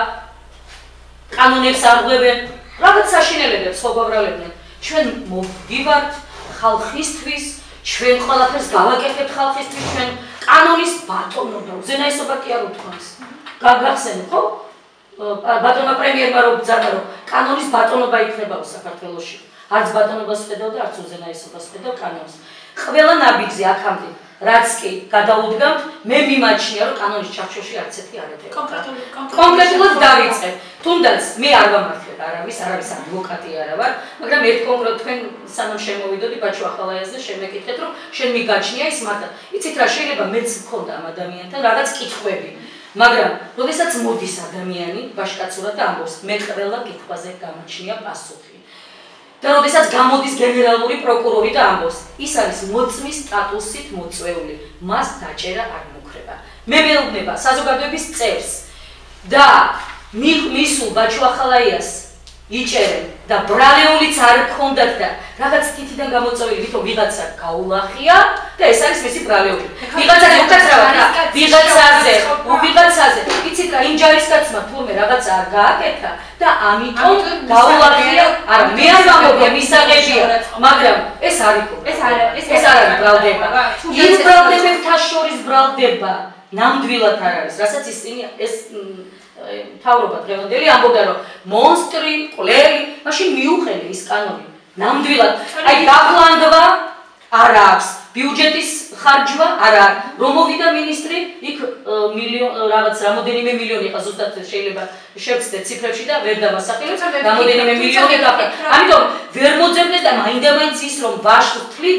C: კანონებს არღვევენ, რაღაც საშინელებებს ხო გვაბრალებდნენ. ჩვენ მოვდივართ ხალხისთვის, ჩვენ ყველაფერს გავაკეთებთ ხალხისთვის, ჩვენ კანონის ბატონობა, უზენაესობა კი არ უთქვამს. გაგახსენებ ხო? ბატონმა პრემიერმა რომ ბრძანა რომ კანონის ბატონობა იქნებაო საქართველოში. არც ბატონობას ხედავ და არც უზენაესობას ხედავ კანონს. ყველა ნაბიჯზე აქამდე რაც კი გადაუდგამთ, მე მიმაჩნია რომ კანონის ჩარჩოში არც ერთი არ ედება. კონკრეტულად დავიწყებ. თუნდაც მე არ ვამართლებ არავის, არავის ადვოკატი არა ვარ, მაგრამ ერთ კონკრეტ თქვენ სანამ შემოვიდოდი ბაჩო ახალაიაზზე შემეკითხეთ რომ შენ მიგაჩნია ის მართლა. იცით რა შეიძლება მეც მქონდა ამ ადამიანთან რაღაც კითხვები. მაგრამ, როდესაც მოდის ადამიანი, ბაშკაცურად ამბობს, მე ყველა კითხვაზე გამოჩნია პასუხი. და როდესაც გამოდის გენერალური პროკურორი და ამბობს, ის არის მოწმის სტატუსით მოწვეული, მას დაჭერა არ მუქრება. მე მეუბნება საზოგადოების წევრს და მისულ ბაჩო ახალაიას იჭერენ და ბრალეულიც არ გქონდათ და რაღაც თითიდან გამოწვეული, ვითომ ვიღაცა გაულახია და ეს არის მისი ბრალეული. ვიღაცა უკაცრავად რა, ვიღაცაზე, ვიღაცაზე. იცით რა, იმ ჯარისკაცმა თურმე რაღაც არ გააკეთა და ამიტომ გაულახია. არა, მე არ ვამბობია მისაღებია, მაგრამ ეს არ იყო. ეს არ ეს არ არის ბრალდება. იმ ბრალდებებთან შორის ბრალდება ნამდვილად არ არის, რასაც ისინი ეს მთავრობა დღევანდელი ამბობდა რომ მონსტრი, მკვლელი, მაშინ მიუხედე ის კანონი. ნამდვილად, აი დაფლანდვა არ აქვს, ბიუჯეტის ხარჯვა არ აქვს. რომ მოვიდა მინისტრი, იქ მილიონ რაღაც რამოდენიმე მილიონი ხა ზუსტად შეიძლება შევცდეთ ციფრებში და ვერ დავასახელებ, რამოდენიმე მილიონი გახდა. ამიტომ ვერ მოძებნეთ და მაინდა-მაინც ის რომ ვაშლ თლიდა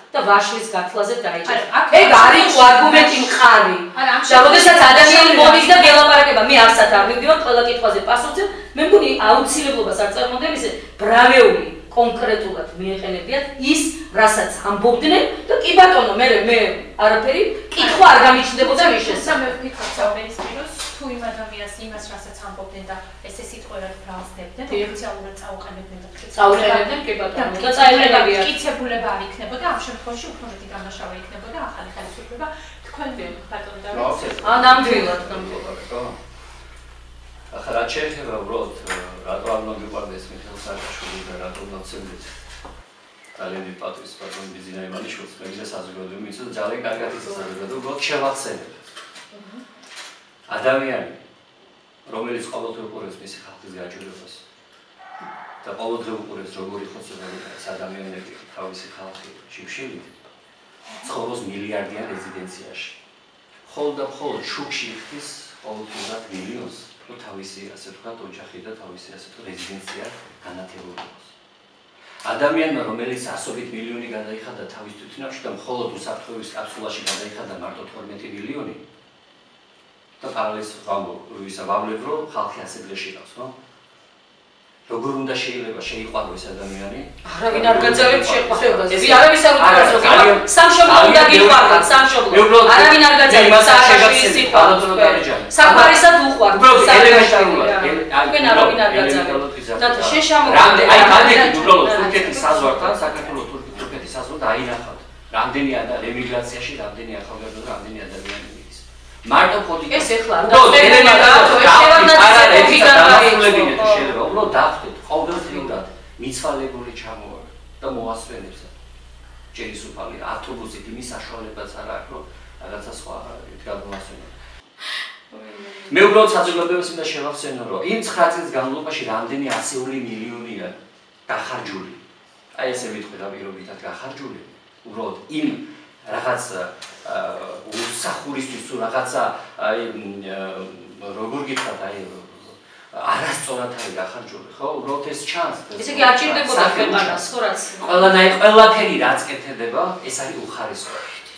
C: და ვაშლის გათვლაზე დაიჭერა.
A: არა,
C: ეგ არ იყო არგუმენტი მხარი.
A: არა, ამ
C: და როდესაც ადამიანი მოდის და გელაპარაკება, მე არსად არ მივდივარ ყველა კითხვაზე პასუხზე, მე მგონი აუცილებლობას არ წარმოდგენ ისე ბრავეული კონკრეტულად მიეყენებიათ ის, რასაც ამბობდნენ და კი ბატონო, მე მე არაფერი კითხვა არ გამიჩნდებოდა მის შესახებ.
A: მე ვფიქრობ საუბრის პიროს თუ იმ ადამიანს იმას, რასაც ამბობდნენ და ესე სიტყვებად ბრალსდებდნენ, ოფიციალურად წაუყენებდნენ და
C: წაუყენებდნენ კი ბატონო და წაეყენებიათ.
A: მტკიცებულება არ იქნებოდა, ამ შემთხვევაში უფრო მეტი დამნაშავე იქნებოდა ახალი ხელისუფლება. თქვენ ბატონო დავით.
C: ა ნამდვილად, ნამდვილად.
B: ახლა რაც შეეხება უბრალოდ რატო არ უნდა მიყვარდეს მიხეილ სააკაშვილი და რატო უნდა ვცემდით ძალიან დიდ პატრის ბატონ ბიზინა იმანიშვილს, მე ვიზა საზოგადოებრივი მიცოდა და ძალიან კარგად იცის საზოგადოება, უბრალოდ შევახსენებთ. ადამიანი, რომელიც ყოველდღე უყურებს მისი ხალხის გაჯერებას და ყოველდღე უყურებს როგორი ხოცება ეს ადამიანები თავისი ხალხი შიფშილით, ცხოვრობს მილიარდიან რეზიდენციაში. მხოლოდ და მხოლოდ შუქში იხდის ყოველდღურად მილიონს თავისი ასე ვთქვათ ოჯახი და თავისი ასე ვთქვათ რეზიდენცია განათებულობას. ადამიანმა რომელიც ასობით მილიონი გადაიხადა თავის თვითნავში და მხოლოდ უსაფრთხოების კაფსულაში გადაიხადა მარტო თორმეტი მილიონი და პარალელს ვისა ვავლებ რომ ხალხი ასე გლეშიყავს, ხო? როგორ უნდა შეიძლება შეიყვანო ეს ადამიანი?
C: არავინ არ გაძლევს შეყვარებას. ეს არავის არ უწევს რომ სამშობლო უნდა გიყვარდეთ, სამშობლო. არავინ არ გაძლევს საერთაშორისო სიტყვას. საფარისად უყვართ.
B: უბრალოდ ელემენტარულად.
C: თქვენ არავინ არ გაძლევს. და შენ შემო.
B: აი მაგეთი უბრალოდ თურქეთის საზღვართან საქართველოს თურქეთის საზღვართან აინახავთ. რამდენი ადამიანი ემიგრაციაში, რამდენი ახალგაზრდა, რამდენი ადამიანი მიდის. მარტო ფოდი
C: ეს ეხლა
B: შეიძლება უბრალოდ დავხდეთ ყოველდღიურად მიცვალებული ჩამოვარდეთ და მოასვენებს ჯერისუფალი ავტობუსით იმის საშუალებაც არ აქვს რომ რაღაცა სხვა გადმოასვენოთ. მე უბრალოდ საზოგადოებას მინდა შევახსენო რომ იმ ცხრა წლის განმავლობაში რამდენი ასეული მილიონია გახარჯული. აი ესე ვიტყვი რა პირობითად გახარჯული უბრალოდ იმ რაღაც უსახურისთვის თუ რაღაცა აი როგორ გითხრათ აი არასწორად არის გახარჯული, ხო? უბრალოდ ეს ჩანს.
C: ესე იგი არ ჭირდებოდა ქვეყანას, ხო რაც?
B: ყველანაირ ყველაფერი რაც კეთდება, ეს არის უხარისო.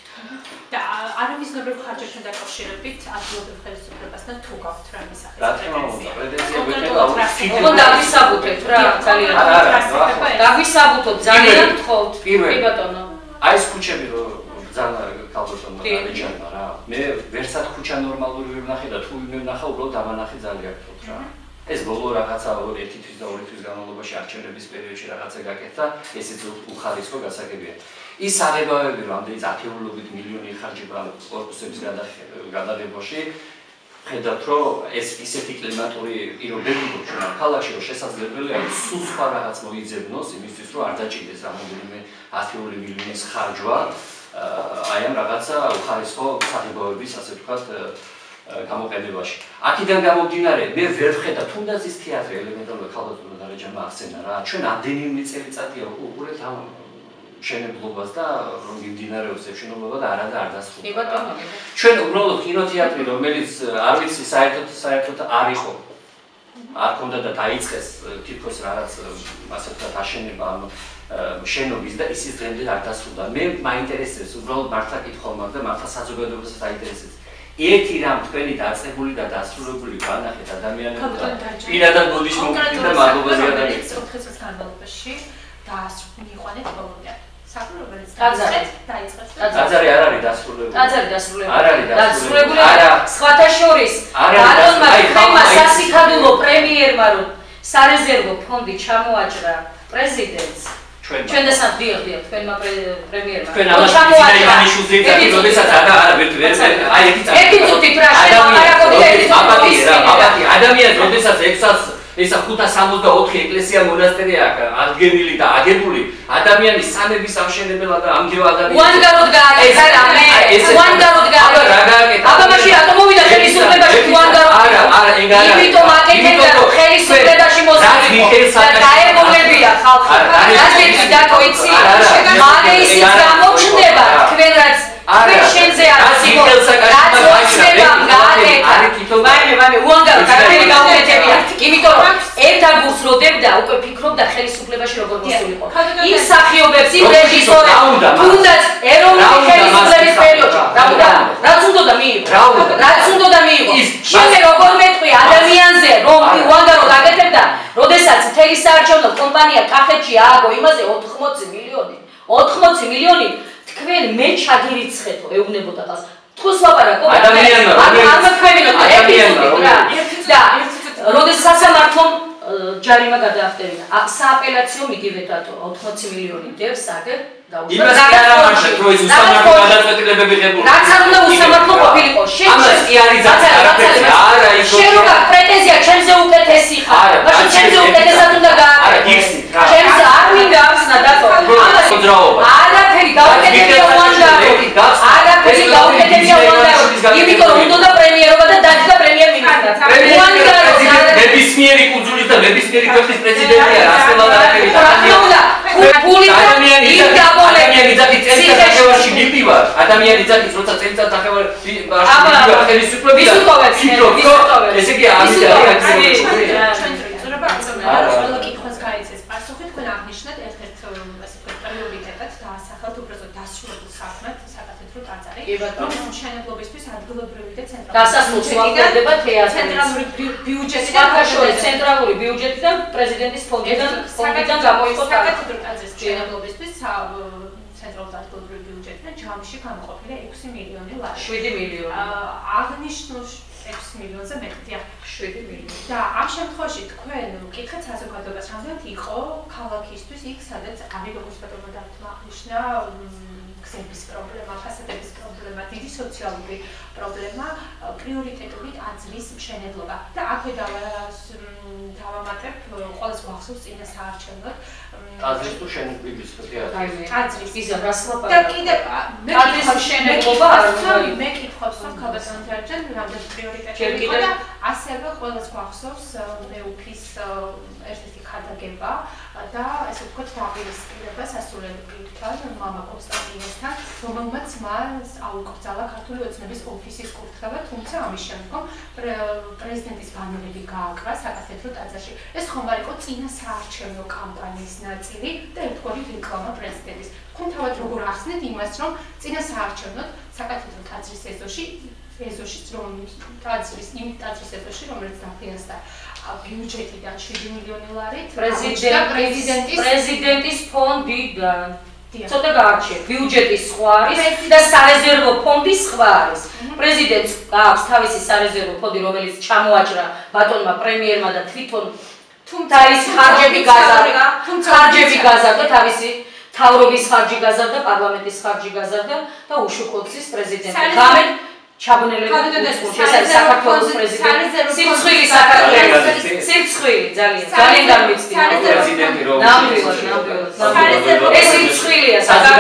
A: და არამიზნობრივ ხარჯებთან დაკავშირებით ადგილობრივ ხელისუფლებასთან თუ გაქვთ რამე სახის
B: რა თქმა უნდა, პრეტენზია გვექნება.
C: ოღონდ დავისაბუთეთ რა, ძალიან.
B: არა, არა,
C: დავისაბუთოთ, ძალიან გთხოვთ. კი ბატონო.
B: აი ეს ქუჩები რო ძალიან კალბოტონმა დაიჯერა რა. მე ვერსად ქუჩა ნორმალური ვერ ვნახე და თუ ვინმე ვნახა, უბრალოდ ამანახე ძალიან გთხოვთ რა. ეს ბოლო რაღაცა ერთი თვის და ორი თვის განმავლობაში არჩევნების პერიოდში რაღაცა გაკეთდა, ესეც უხარისო გასაგებია. ის აღებავები რამდენიც ათეულობით მილიონი იხარჯება კორპუსების გადაღებაში, ხედავთ რომ ეს ისეთი კლიმატური პირობები გვაქვს ქალაქში, რომ შესაძლებელია სულ სხვა რაღაც მოიძებნოს იმისთვის, რომ არ დაჭირდეს რამოდენიმე ათეული მილიონის ხარჯვა აი ამ რაღაცა უხარისო საღებავების ასე ვთქვათ გამოყენებაში. აქედან გამომდინარე, მე ვერ ვხედავ თუნდაც ის თეატრი ელემენტარულად ქალბატონმა დარეჯანმა ახსენა რა. ჩვენ ამდენიმე წელიწადია უყურებთ ამ მშენებლობას და რომ მიმდინარეობს ეს მშენებლობა და არა და არ დასრულდა.
C: კი ბატონო.
B: ჩვენ უბრალოდ კინოთეატრი, რომელიც არ ვიცი საერთოდ საერთოდ არ იყო. არ ქონდა და დაიწყეს თითქოს რაღაც ასე ვთქვათ აშენება ამ შენობის და ისიც დღემდე არ დასრულდა. მე მაინტერესებს უბრალოდ მართლა კითხვა მაქვს და მართლა საზოგადოებასაც დაინტერესებს. ერთი რამ თქვენი დაწყებული და დასრულებული განახეთ ადამიანებს და პირადად მოდის მომხდარი და მადლობაზე ადამიანებს.
A: ოთხი წლის განმავლობაში დაასრულეთ ბოლომდე. საკურველიც
C: დაიწყეთ.
B: ტაძარი არ არის დასრულებული.
C: ტაძარი დასრულებული.
B: არ არის
C: დასრულებული. სხვათა შორის ბატონმა ხმა სასიქადულო პრემიერმა რომ სარეზერვო ფონდი ჩამოაჭრა პრეზიდენტს ჩვენ და სამ დიახ, თქვენმა პრემიერმა.
B: თქვენ ამას იმანიშვილს ძირითადად როდესაც არა არა ვერ ვერ აი ერთი წამი.
C: ერთი წუთი პრაშენ არაკოდია ერთი
B: წუთი. ადამიანი როდესაც ექვსას ესა ხუთას სამოცდაოთხი ეკლესია მონასტერი აქვს აღდგენილი და აგებული ადამიანის სამების ამშენებელა და ამდენ ადამიანს
C: უანგაროდ გააკეთა რამე უანგაროდ გააკეთა
B: რა გააკეთა
C: აბა მაშინ რატომ მოვიდა ხელისუფლებაში უანგაროდ
B: არა არა ეგ არა
C: იმიტომ აკეთებდა ხელისუფლებაში მოსულიყო და დაებოლებია ხალხი რაზეც დაკოიცი მალე ისიც გამოჩნდება თქვენ რაც თქვენ შენზე არ ვაიმე ვაიმე უანგაროდ კარგი გამოკეთებია იმიტომ რომ ერთ აგურს რო იცოდებდა, უკვე ფიქრობდა ხელისუფლებაში როგორ მოსულიყო. იმ მსახიობებს, იმ რეჟისორებს, თუნდაც ეროვნული ხელისუფლების პერიოდში, რა უნდა, რაც უნდა მიიღო, რაც უნდა მიიღო. შემდეგ როგორ მეტყვი ადამიანზე, რომ უანგარო გაკეთებდა, როდესაც მთელი საარჩევნო კომპანია კახეთში ააგო იმაზე ოთხმოცი მილიონი, ოთხმოცი მილიონი თქვენ მე ჩაგირიცხეთო, ეუბნებოდა მას. თქოს ლაპარაკობ ადამიანმა, ამათქვენინოთ ეპიზოდი რა. და როდესაც სასამართლომ ჯარიმა გადაახტევინა. სააპელაციო მიგივე დატო ოთხმოცი მილიონი დევს აგერ დაუშვა.
D: იმას კი არა მაშინ, რომ ის უსამართლო გადაწყვეტილებები ღებულობ.
C: რაც არ უნდა უსამართლო ყოფილიყო.
D: ამას კი არის არაფერი. არა, ის
C: შენ რო გაქვს პრეტენზია, ჩემზე უკეთესი ხარ. მაშინ ჩემზე უკეთესად უნდა გააკეთო.
D: არა, იხსნით რა.
C: ჩემზე არ მინდა ახსნა დატო.
D: ამას მოძრაობა.
C: არაფერი გაუკეთებია უანდარო. არაფერი გაუკეთებია უანდარო. იმიტომ რომ უნდა პრემიერობა და დაჯდა პრემიერ-მინისტრად. უანდარო.
D: ნებისმიერი კუნძულის და ნებისმიერი ქვეყნის პრეზიდენტია, ასელა არაფერი.
C: ადამიანი
D: იძახი წელიწად ნახევარში მივდივარ. ადამიანი იძახის როცა წელიწად ნახევარში მივდივარ ხელისუფლების ფიქრობ, რომ ესე იგი ამით არის
A: ჩვენ წურება აკცენტებს ყველა კითხვას გაიცეს პასუხი თქვენ აღნიშნეთ ერთ-ერთ ასე ვთქვათ პრიორიტეტად დაასახელთ უბრალოდ დასრულებულ საქმედ საკათედრო ტაძარი რომელიც მშენებლობისთვის ადგილობრივი და ცენტრალური
C: დასასრულს უახლოვდება თეატრი
A: ცენტრალური ბიუჯეტიდან
C: საქართველოს ცენტრალური ბიუჯეტიდან პრეზიდენტის ფონდიდან ფონდიდან გამოიყო
A: საკათედრო ტაძრის მშენებლობისთვის ცენტრალურ ადგილობრივ ბიუჯეტიდან ჯამში გამოყოფილია ექვსი მილიონი ლარი.
C: შვიდი მილიონი.
A: აღნიშნულ ექვსი მილიონზე მეტია.
C: შვიდი მილიონი.
A: და ამ შემთხვევაში თქვენ მკითხეთ საზოგადოებას, რამდენად იყო ქალაქისთვის იქ, სადაც არის როგორც ბატონმა დათმა აღნიშნა გზების პრობლემა, ფასადების პრობლემა, დიდი სოციალური პრობლემა, პრიორიტეტული ტაძრის მშენებლობა. და აქვე დავამატებ, ყველას გვახსოვს წინა საარჩევნოდ
B: ტაძრის თუ შენობის თეატრი.
A: ტაძრის
C: იზა რას ლაპარაკობ?
A: და კიდევ მე
C: ტაძრის მშენებლობა არ უნდა
A: მე კითხავს რომ ქალბატონ თერჯან რამდენი პრიორიტეტი იყო და ასევე ყველას გვახსოვს მეუფის ერთ-ერთი ქადაგება და ესე ვთქვათ დაპირისპირება სასულიერობთან მამა კონსტანტინესთან რომელმაც მას აუკრძალა ქართული ოცნების ოფისის კურთხევა თუმცა ამის შემდგომ პრეზიდენტის ბანერები გააკრა საკათედრო ტაძარში ეს ხომ არ იყო წინა საარჩევნო კამპანიის ნაწილი და ერთგვარი რეკლამა პრეზიდენტის თქვენ თავად როგორ ახსნით იმას რომ წინა საარჩევნოდ საკათედრო ტაძრის ეზოში ეზოშიც რომ ტაძრის იმ ტაძრის ეზოში რომელიც დაფინანსდა ბიუჯეტიდან შვიდი მილიონი ლარით
C: პრეზიდენტის პრეზიდენტის ფონდიდან ცოტა გაარჩიე ბიუჯეტის სხვა არის და სარეზერვო ფონდის სხვა არის პრეზიდენტს აქვს თავისი სარეზერვო ფონდი რომელიც ჩამოაჭრა ბატონმა პრემიერმა და თვითონ თუმცა ის ხარჯები გაზარდა ხარჯები გაზარდა თავისი თავრობის ხარჯი გაზარდა პარლამენტის ხარჯი გაზარდა და უშუქოძის პრეზიდენტი გამენ ჩაბნელები საქართველოს პრეზიდენტი სიცხვილი საქართველოს სიცხვილი ძალიან ძალიან გამიცდია
D: პრეზიდენტი რომ
C: ნამდვილად ეს სიცხვილია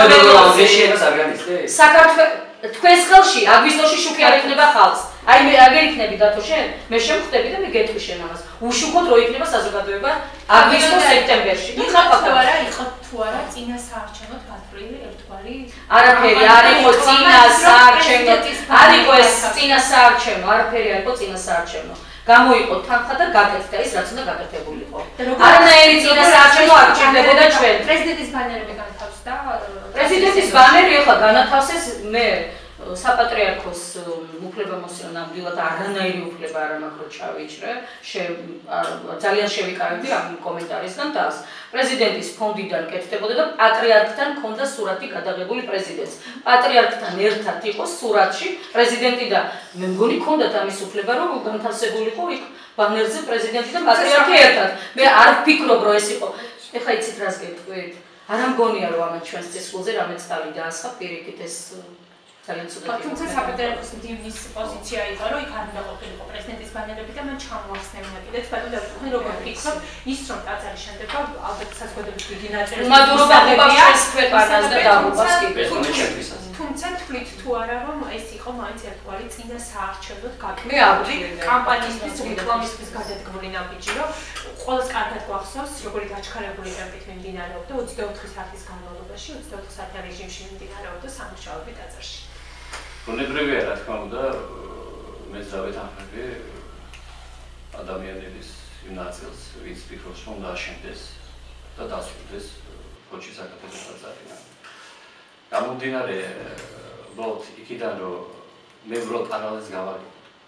D: საქართველოს
C: საქართველოს თქვენს ხელში აგვისტოში შუქი არ იქნება ხალხს აი მე აგერ იქნები დათო შენ მე შემხვდები და მე გეტყვი შენ ამას უშუქოთ რო იქნება საზოგადოება აგვისტოს სექტემბერში
A: იხა თუ არა იყო თუ არა წინა საარჩევნოდ გათვლილი ერთგვარი
C: არაფერი არ იყო წინა საარჩევნო არ იყო ეს წინა საარჩევნო არაფერი არ იყო წინა საარჩევნო გამოიყო თანხა და გაკეთდა ის რაც უნდა გაკეთებულიყო არანაირი წინა საარჩევნო არ ჭირდებოდა ჩვენ
A: პრეზიდენტის ბანერები განთავსდა
C: პრეზიდენტის ბანერი ახლა განათავსეს მე საპატრიარქოს უფლებამოსილ ნამდვილად არანაირი უფლება არ მაქვს რომ ჩავიჭრე ძალიან შევიკავებდი ამ კომენტარისგან და პრეზიდენტის ფონდიდან კეთდებოდა და პატრიარქთან ჰქონდა სურათი გადაღებული პრეზიდენტს პატრიარქთან ერთად იყო სურათში პრეზიდენტი და მე მგონი ჰქონდათ ამის უფლება რომ განთავსებულიყო იქ ბანერზე პრეზიდენტი და პატრიარქი ერთად მე არ ვფიქრობ რომ ეს იყო ეხლა იცით რას გეტყვით არ ამგონია რომ ამათ ჩვენს წესულზე რამე წყალი დაასხა პირიქით ეს ძალიან ცუდად
A: თუმცა საპატრიარქოს მდივნის პოზიცია იყო რომ იქ არ უნდა ყოფილიყო პრეზიდენტის ბანერები და მან ჩამოახსნევინა კიდეც ბატონო თქვენ როგორ ვფიქრობ ის რომ ტაძარი შენდება ალბათ საზოგადოების დიდი ნაწილი
C: უმადურობა ყოფს ქვეყანას და დაღუპავს კიდე
A: თუმცა თქვით თუ არა რომ ეს იყო მაინც ერთგვარი წინა საარჩევნოდ
C: მე არ
A: კამპანიისთვის რეკლამისთვის გადადგმული ნაბიჯი რომ ყველას კარგად გვახსოვს როგორი გაჩქარებული დაბით მიმდინარეობდა ოცდაოთხი საათის განმავლობაში ოცდაოთხი საათიან რეჟიმში მიმდინარეობდა სამუშაოები ტაძარში
B: ბუნებრივია რა თქმა უნდა მე ზავეთ ამბები ადამიანების იმ ნაწილს, ვინც ფიქრობს, რომ დააშენდეს და დასრულდეს ფოჩის საკათედრო ტაძარი. გამომდინარე, უბრალოდ იქიდან რომ მე უბრალოდ ანალიზს გავაკეთე.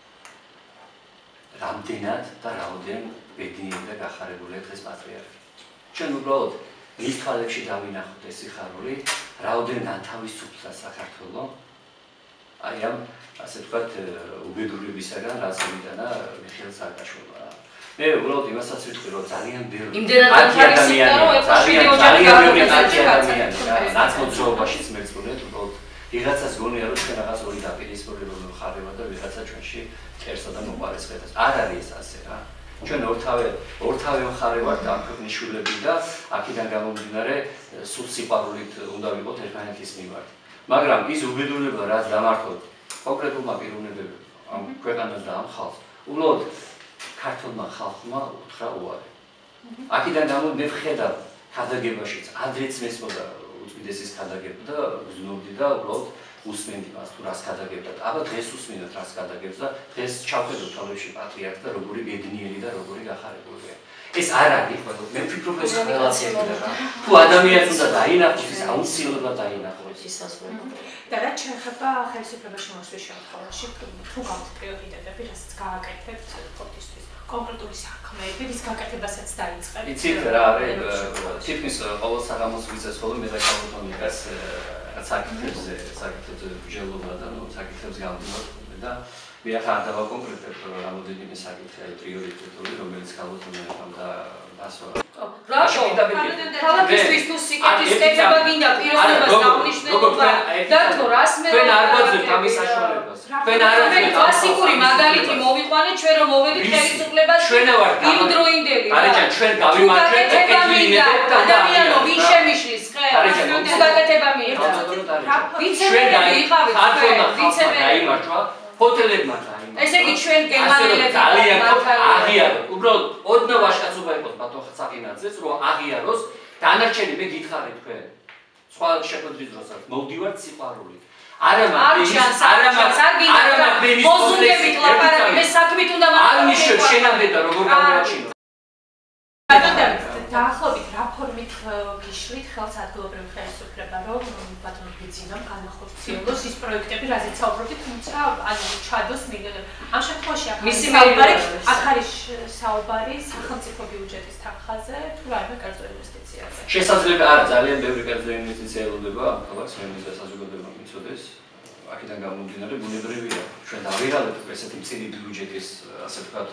B: რამდენად და რაოდენ ბედნიერი და გახარებული დღეს პატრიარქი. ჩვენ უბრალოდ მის თვალებში დავინახოთ ეს სიხარული, რაოდენ განთავისუფლდა საქართველო. აი ამ ასე ვთქვათ უბედურებისაგან, რაც მიდანა მიხეილ სააკაშვილმა. მე უბრალოდ იმასაც ვიტყვი, რომ ძალიან ბევრი ადამიანი რაც მოძრაობაშიც მერწმუნეთ, უბრალოდ ვიღაცას გონია რომ ჩვენ რაღაც ორი დაპირისპირება ხარება და ვიღაცა ჩვენში წერსა და მოყარეს ხედავს. არ არის ასე რა. ჩვენ ორთავე ორთავე მხარე ვართ ამ ქვეყნის შვილები და აქედან გამომდინარე სულ სიყვარულით უნდა ვიყოთ ერთმანეთის მიმართ. მაგრამ ის უბედურება რაც დამართოთ კონკრეტულმა პიროვნებებმა ამ ქვეყანას და ამ ხალხს, უბრალოდ ქართულმა ხალხმა უთხრა უარი. აქედან გამომდინარე ვხედავ ქადაგებაშიც ადრეც მესმოდა უწმიდესის ქადაგება და ვზნობდი და უბრალოდ უსმენდი მას თუ რას ქადაგებდათ. აბა დღეს უსმინოთ რას ქადაგებს და დღეს ჩავხედოთ თავებში პატრიარქი და როგორი ბედნიერი და როგორი გახარებულია. ეს არ არის ყველა. მე ვფიქრობ ეს ყველას ეძებდა. თუ ადამიანს უნდა დაინახოს, ის აუცილებლად დაინახოს.
A: და რაც შეეხება ხელისუფლებაში მოსვლის შემთხვევაში, თუ გაქვთ პრიორიტეტები, რასაც გააკეთებთ ფოტისთვის, კონკრეტული საქმეები, რის გაკეთებასაც დაიწყებთ.
B: იცით რა არის, თითქმის ყოველ საღამოს ვიცეს ხოლმე მე და კალბოტონიკას საკითხებზე, საკითხებზე მსჯელობა და ნუ საკითხებს გავდივართ და მე ახლა არ დავაკონკრეტებ რამოდენიმე საკითხი არის პრიორიტეტული, რომელიც კალბოტონიკამ და ასო.
C: რატო? ქალაქისთვის თუ სიკეთის კეთება გინდა პიროვნებას დაუნიშნელობა და თუ რას მე
B: თქვენ არ გვაძლევთ ამის საშუალებას. თქვენ არ აძლევთ
C: კლასიკური მაგალითი მოვიყვანეთ ჩვენ რომ მოვედით ხელისუფლებას იმდროინდელი.
B: გარეჯან ჩვენ გავიმართეთ ეკეთილინებთ და
C: ადამიანო ვინ შემიშლის ხე? თუ გაკეთება მიიღო. ვიცემები იყავით თქვენ, ვიცემები
B: დაიმართვა ჰოთელებმა დაიმართვა.
C: ესე იგი ჩვენ გერმანელები
B: ძალიან აღიაროთ. უბრალოდ ოდნავ ვაშკაცობა იყოს ბატონ ხსაკინაძეს რომ აღიაროს დანარჩენი მე გითხარით თქვენ. სხვა შეხვედრის დროსაც მოვდივართ სიყვარულით. არა მაგის არა მაგის არა მაგის
C: მოზუნდებით ლაპარაკი მე საქმით უნდა
B: არ ნიშნავს შენამდე და როგორ გამოაჩინო.
A: დაახლოებით რა ფორმით გიშლით ხელს ადგილობრივ ხელისუფლება რომ ბატონ ბიძინამ განახორციელოს ის პროექტები, რაზეც საუბრობთ, თუმცა ანუ ჩადოს მილიონები. ამ შემთხვევაში აქ არის საუბარი, აქ არის საუბარი სახელმწიფო ბიუჯეტის თანხაზე თუ რაიმე კერძო ინვესტიციაზე.
B: შესაძლოა არა ძალიან ბევრი კერძო ინვესტიცია ელოდება ამ ქალაქს, რომელიც საზოგადოებამ მიცოდეს. აქედან გამომდინარე ბუნებრივია ჩვენ დავიღალეთ ესეთი მცირე ბიუჯეტის ასე ვთქვათ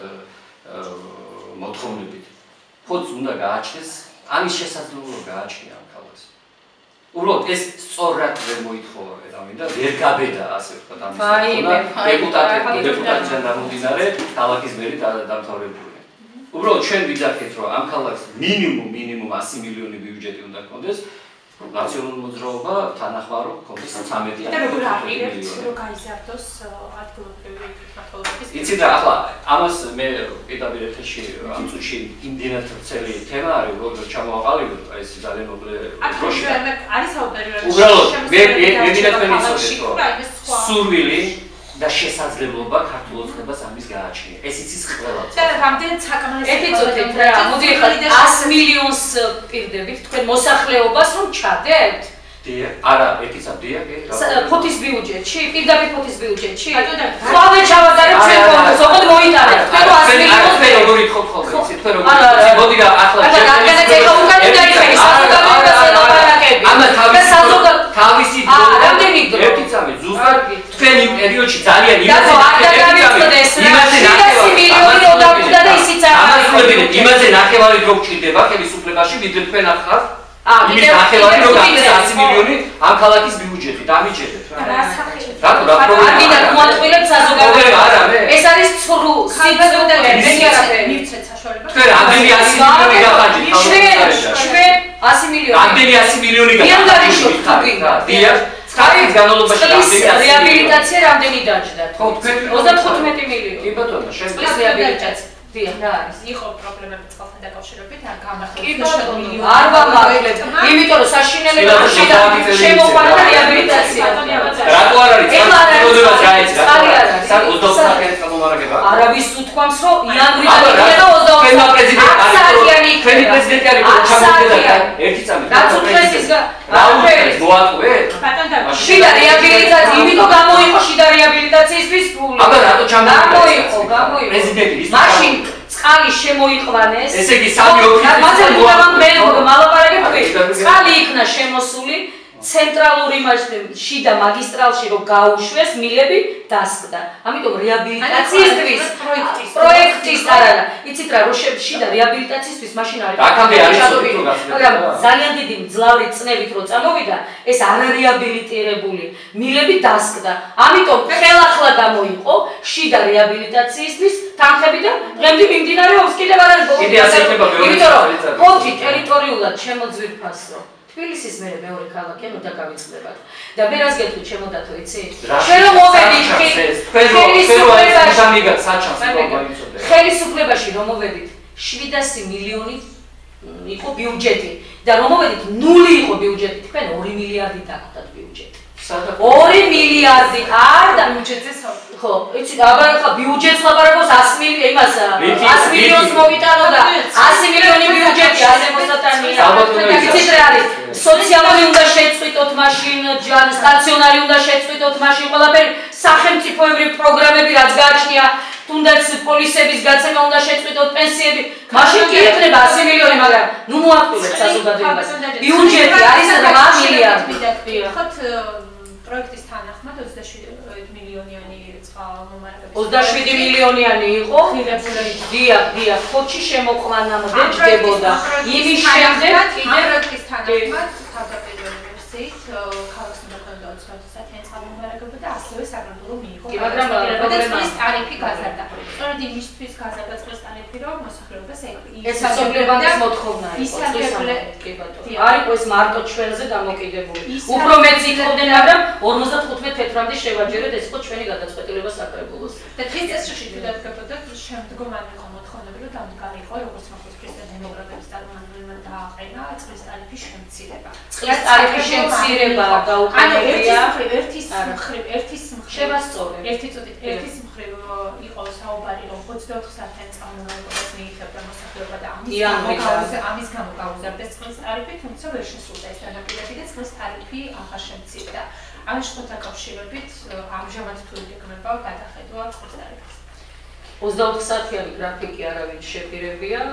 B: მოთხოვნებით. ფონდს უნდა გააჩნდეს, ამის შესაძლებლობა გააჩნია ამ ქალაქს. უბრალოდ ეს სწორად ვერ მოითხოვა და ვერ გაბედა ასე ვთქვათ ამის დეპუტატები დეპუტატიდან გამომდინარე ქალაქის მერი დამთავრებული. უბრალოდ ჩვენ ვიძახეთ რომ ამ ქალაქს მინიმუმ მინიმუმ ასი მილიონი ბიუჯეტი უნდა ჰქონდეს. ნაციონალური მოძრაობა თანახმარო ჰქონდეს ცამეტი
A: და როგორ აღიარებთ რომ გაიზარდოს ადგილობრივი მმართველობის?
B: იცით რა ახლა ამას მე პირდაპირ ეთერში ამ წუთში იმდენად ვრცელი თემა არის რომ ჩამოვაყალიბოთ აი ეს ძალიან მოკლე დროში
A: არის საუბარი რომ
B: უბრალოდ მე მე მინდა თქვენ იცოდეთ რომ სურვილი და შესაძლებლობა ქართულ ოცნებას ამის გააჩნია. ეს იცის ყველა.
A: და რამდენად საკმარისი
C: ეპიზოდით რა, მოდი ახლა ასი მილიონს პირდებით თქვენ მოსახლეობას რომ ჩადებთ?
B: დიახ, არა, ეთისა დიახ,
C: ფოთის ბიუჯეტში, პირდაპირ ფოთის ბიუჯეტში. ხვალე ჩავადარებ ჩვენ ფონდს, ოღონდ მოიტანეთ. თქვენ ასი მილიონს
B: მე როგორ ითხოვთ ხოლმე, იცით თქვენ როგორ იცით? მოდი რა ახლა
C: რაღაცა ეხა უკან დაიხები საზოგადოებას ელაპარაკები.
B: ამა თავისი თავისი
C: რამდენი დრო?
B: ერთი წამი ზუსტად თქვენ იმ პერიოდში ძალიან
C: იმაზე იმაზე მილიონი ოდაკვდა და ისიც არ
B: არის. იმაზე ნახევარი დრო გჭირდება ხელისუფლებაში, ვიდრე თქვენ ახლა იმის ნახევარი რო გაქცეს ასი მილიონი ამ ქალაქის ბიუჯეტი დამიჯერეთ რა. რატო რა პრობლემა?
C: აქედან მოატყვილებთ საზოგადოებას. ეს არის ცრუ სიძველე
A: მივცეთ საშუალება.
B: თქვენ რამდენი ასი მილიონი გახარჯეთ?
C: ჩვენ ასი მილიონი.
B: რამდენი ასი მილიონი გახარჯეთ? დიახ. ხარჯის განმავლობაში რამდენი
C: რეაბილიტაცია რამდენი დაჯდათ?
B: ხო, თქვენ
C: ოცდახუთმეტი მილიონი.
B: კი ბატონო, შენ
C: ეს რეაბილიტაცია. დიახ, რა არის?
A: იყო პრობლემები წყალთან დაკავშირებით, არ გამართლებს.
C: კი ბატონო, არ ვამართლებთ. იმიტომ რომ საშინელებაში და შემოყვანა და რეაბილიტაცია.
B: რატო არ არის?
C: ეხლა არ არის.
B: პრობლემა გაიცა.
C: წყალი არ არის.
B: სან ოცდაოთხ
D: გამომარაგება.
C: არავის უთქვამს, რომ იანვრიდან იქნება ოცდაოთხ საათიანი იქნება.
D: ჩვენი პრეზიდენტი არის ჩამოვიდა ერთი წამი.
C: რაც უწესის
D: რაუნდს მოაკვეთ?
C: შიდა რეაბილიტაცია, იმიტომ გამოიყო შიდა რეაბილიტაციისთვის ფული.
D: აბა რატო ჩამოვიდა?
C: გამოიყო, გამოიყო.
D: პრეზიდენტი ის
C: მაშინ წყალი შემოიყვანეს.
D: ესე იგი სამი ოქროთი
C: მაშინ მოაკვეთ მალაპარაკებები. წყალი იქნა შემოსული ცენტრალური შიდა მაგისტრალში რომ გაუშვეს მილები დასკდა. ამიტომ რეაბილიტაციისთვის პროექტის არ არა. იცით რა რო შიდა რეაბილიტაციისთვის მაშინ არის.
D: აქამდე არის სოფლიო
C: მაგრამ ძალიან დიდი მძლავრი წნევით რო წამოვიდა, ეს არარეაბილიტირებული მილები დასკდა. ამიტომ ხელახლა გამოიყო შიდა რეაბილიტაციისთვის თანხები და დღემდე მიმდინარეობს კიდევ არ არის ბოლოს. იმიტომ რომ ფონდი ტერიტორიულად შემოძვირფასო. თბილისის მერე მეორე ქალაქია, ნუ დაგავიწყდებათ. და მე რას გეტყვი ჩემოდათო, იცი? ჩვენ რომ მოვედით ხელისუფლებაში რომ მოვედით შვიდასი მილიონი იყო ბიუჯეტი და რომ მოვედით ნული იყო ბიუჯეტი, თქვენ ორი მილიარდი დაგვდათ ბიუჯეტი. ორი მილიარდი არ და ბიუჯეტზე ხო, იცი, აბა ხა ბიუჯეტს ლაპარაკობს ასი მილიონი იმას ასი მილიონს მოვიტანო და ასი მილიონი ბიუჯეტი ასე მოსატანია. იცით რა არის? სოციალური უნდა შეწყვიტოთ მაშინ, სტაციონარი უნდა შეწყვიტოთ მაშინ, ყველაფერი სახელმწიფოებრივი პროგრამები რაც გააჩნია, თუნდაც პოლისების გაცემა უნდა შეწყვიტოთ, პენსიები. მაშინ კი ექნება ასი მილიონი, მაგრამ ნუ მოაკვირდეთ საზოგადოებას. ბიუჯეტი არის რვა მილიარდი.
A: ხოთ პროექტის თანახმად ოცდაშვიდი მილიონიანი წყალმომარაგების
C: ოცდაშვიდი მილიონიანი იყო ღირებულებით. დიახ, დიახ, ხოჩი შემოყვანამდე ჯდებოდა. იმის შემდეგ
A: კიდე პროექტის თანახმად თავდაპირველი ვერსიით ქალაქს უნდა ქონოდა ოცდაოთხ საათიანი წყალმომარაგება და ასევე საგრაფიკო მიიღო.
C: მაგრამ
A: პრობლემაა ტარიფი გაზარდა. სწორედ იმისთვის გაზარდა წყლის ტარიფი, რომ მოსახლეობას
C: ესაგებლებანის მოთხოვნა იყო. კი ბატონო. არ იყო ეს მარტო ჩვენზე დამოკიდებული. უფრო მეც იქოდნენ, მაგრამ ორმოცდათხუთმეტ თეთრამდე შევაჯერეთ, ეს იყო ჩვენი გადაწყვეტილება საკრებულოს.
A: და დღის წესრიგში თუ დადგებოდა შემდგომად იყო მოთხოვნები, რომ დამდგარიყო, როგორც მოხდეს პრეზიდენტ დემოგრაფების წარმომადგენელმა დააყენა წყლის ტარიფის შემცირება.
C: წყლის ტარიფის შემცირება დაუყენებია.
A: ანუ ერთის მხრივ, ერთის მხრივ
C: შევასწორე.
A: ერთი წუთით, ერთის მხრივ იყო საუბარი, რომ ოცდაოთხ საათიანი წყალმომარაგებას მიიღებდა მოსახლეობა და ამის გამო გაუზარდეს წყლის ტარიფი, თუმცა ვერ შესრულდა ეს დანაპირები და წყლის ტარიფი აღარ შემცირდა. ამ შეხოთა კავშირებით ამჟამად თუ იგეგმება გადახედვა წყლის ტარიფის.
C: ოცდაოთხ საათიანი გრაფიკი არავინ შეპირებია,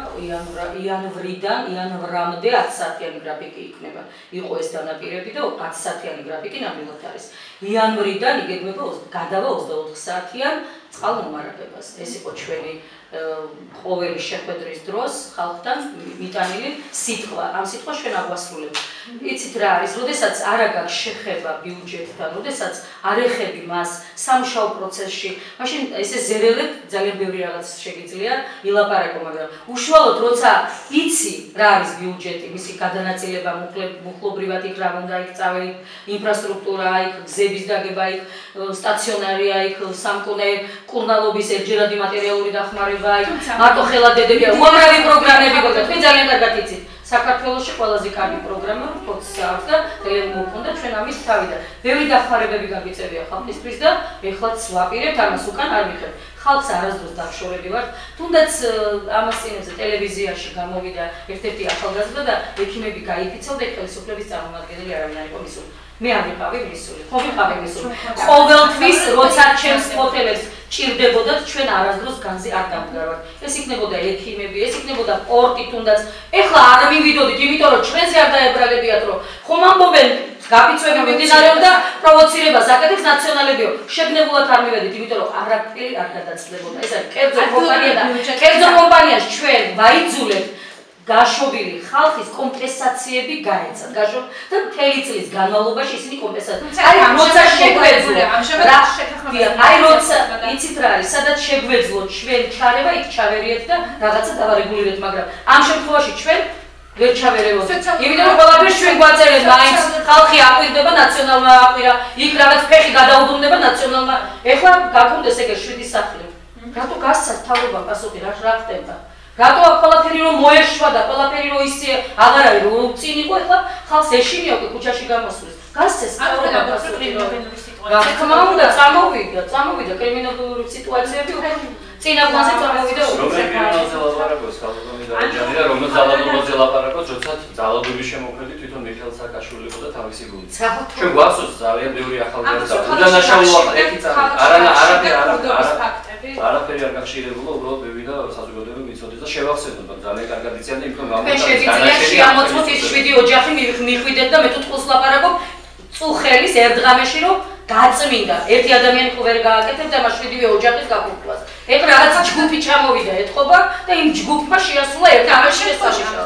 C: იანვრიდან იანვრამდე ათი საათიანი გრაფიკი იქნება. იყო ეს დანაპირები და ათი საათიანი გრაფიკი ნამდვილად არის. იანვრიდან იგეგმება გადავა ოცდაოთხ საათიან წყალმომარაგებას. ეს იყო ჩვენი ყოველი შეხვედრის დროს ხალხთან მიტანილი სიტყვა. ამ სიტყვას ჩვენ აგვასრულებთ. იცით რა არის, როდესაც არ აქვს შეხება ბიუჯეტთან, როდესაც არ ეხები მას სამუშაო პროცესში, მაშინ ესე ზერელებ ძალიან ბევრი რაღაც შეგიძლია ილაპარაკო, მაგრამ უშუალოდ როცა იცი რა არის ბიუჯეტი, მისი გადანაწილება მუხლობრივად იქ რა უნდა იქ წავე, ინფრასტრუქტურა იქ, გზების დაგება იქ, სტაციონარია იქ, სამკურნალო კურნალობის ერთჯერადი მატერიალური დახმარება იქ, მარტო ხელადედებია, უამრავი პროგრამები გქონდა, თქვენ ძალიან კარგად იცით. საქართველოში ყველაზე კარგი პროგრამა ფოთს აქვს და ტელემოფონდა ჩვენ ამის თავიდან. ბევრი დახმარებები გაგიწევია ხალხისთვის და ეხლაც ვაპირებთ ამას უკან არ ვიხებ. ხალხს არასდროს დახშორები ვართ. თუნდაც ამას წინებზე ტელევიზიაში გამოვიდა ერთ-ერთი ახალგაზრდა და ექიმები გაიფიცელდა ხელისუფლების წარმომადგენელი არავინ არ იყო მისული. მე არ ვიყავი მისული. ხო ვიყავი მისული. ყოველთვის როცა ჩემს ფოტელებს ჭირდებოდათ ჩვენ არასდროს განზე არ დამდგარვართ. ეს იქნებოდა ექიმები, ეს იქნებოდა პორტი თუნდაც. ეხლა არ მივიდოდით, იმიტომ რომ ჩვენზე არ დაებრალებიათ, რომ ხომ ამბობენ გაფიცვები მიმდინარეობს და პროვოცირებას აკეთებს ნაციონალებიო. შეგნებულად არ მივედით, იმიტომ რომ არაფერი არ გადაწყდებოდა. ეს არის კერძო კომპანია და კერძო კომპანიას ჩვენ ვაიძულებთ გაშობილი ხალხის კომპენსაციები გაეცათ. გაშობ და მთელი წლის განმავლობაში ისინი კომპენსაციები. აი როცა შეგვეძლო, აი როცა იცით რა არის, სადაც შეგვეძლო ჩვენ ჩარევა, იქ ჩავერიეთ და რაღაცა დავარეგულირეთ, მაგრამ ამ შემთხვევაში ჩვენ ვერ ჩავერევოთ. იმიტომ რომ ყველაფერს ჩვენ გვაწერეთ, მაინც ხალხი აკვირდება, ნაციონალმა აკვირა, იქ რაღაც ფეხი გადაუბრუნდება ნაციონალმა. ეხლა გაქონდეს ეგრე შვიდი სახლი. რატო გასცათ თავრობამ პასუხი რა რა ხდება? რატო ყველაფერი რომ მოეშვა და ყველაფერი რომ ისე აღარ არის რომ წინ იყო, ეხლა ხალხს ეშინია უკვე ქუჩაში გამოსვლის. გასცეს თავრობამ პასუხი რომ რა თქმა უნდა, წამოვიდა, წამოვიდა კრიმინალური სიტუაციები უკვე წინა ფონზე წამოვიდა უკვე.
B: რომელი კრიმინალზე ლაპარაკობს ქალბატონი დარაჯანი და რომელ ძალადობაზე ლაპარაკობს, როდესაც ძალადობის შემოქმედი თვითონ მიხეილ სააკაშვილი იყო და თავისი გუნდი. ჩვენ გვახსოვს ძალიან ბევრი ახალგაზრდა უდანაშაულო ერთი წამი. არანა არაფერი არაფერი არ გახშირებულა, უბრალოდ ბები და საზოგადოება მიცოდეს და შევახსენოთ, რომ ძალიან კარგად იციან და იმ რომ
C: მე შეგიძლია შეამოწმოთ ის შვიდი ოჯახი მიხვიდეთ და მე თუ წყულს ლაპარაკობ წუხელის ერთ დღამეში რომ გაწმინდა ერთი ადამიანი ხო ვერ გააკეთებ და მას შვიდივე ოჯახის გაკურკლას. ეხლა რაღაც ჯგუფი ჩამოვიდა ეთყობა და იმ ჯგუფმა შეასრულა ერთ ამაში შესაძლოა.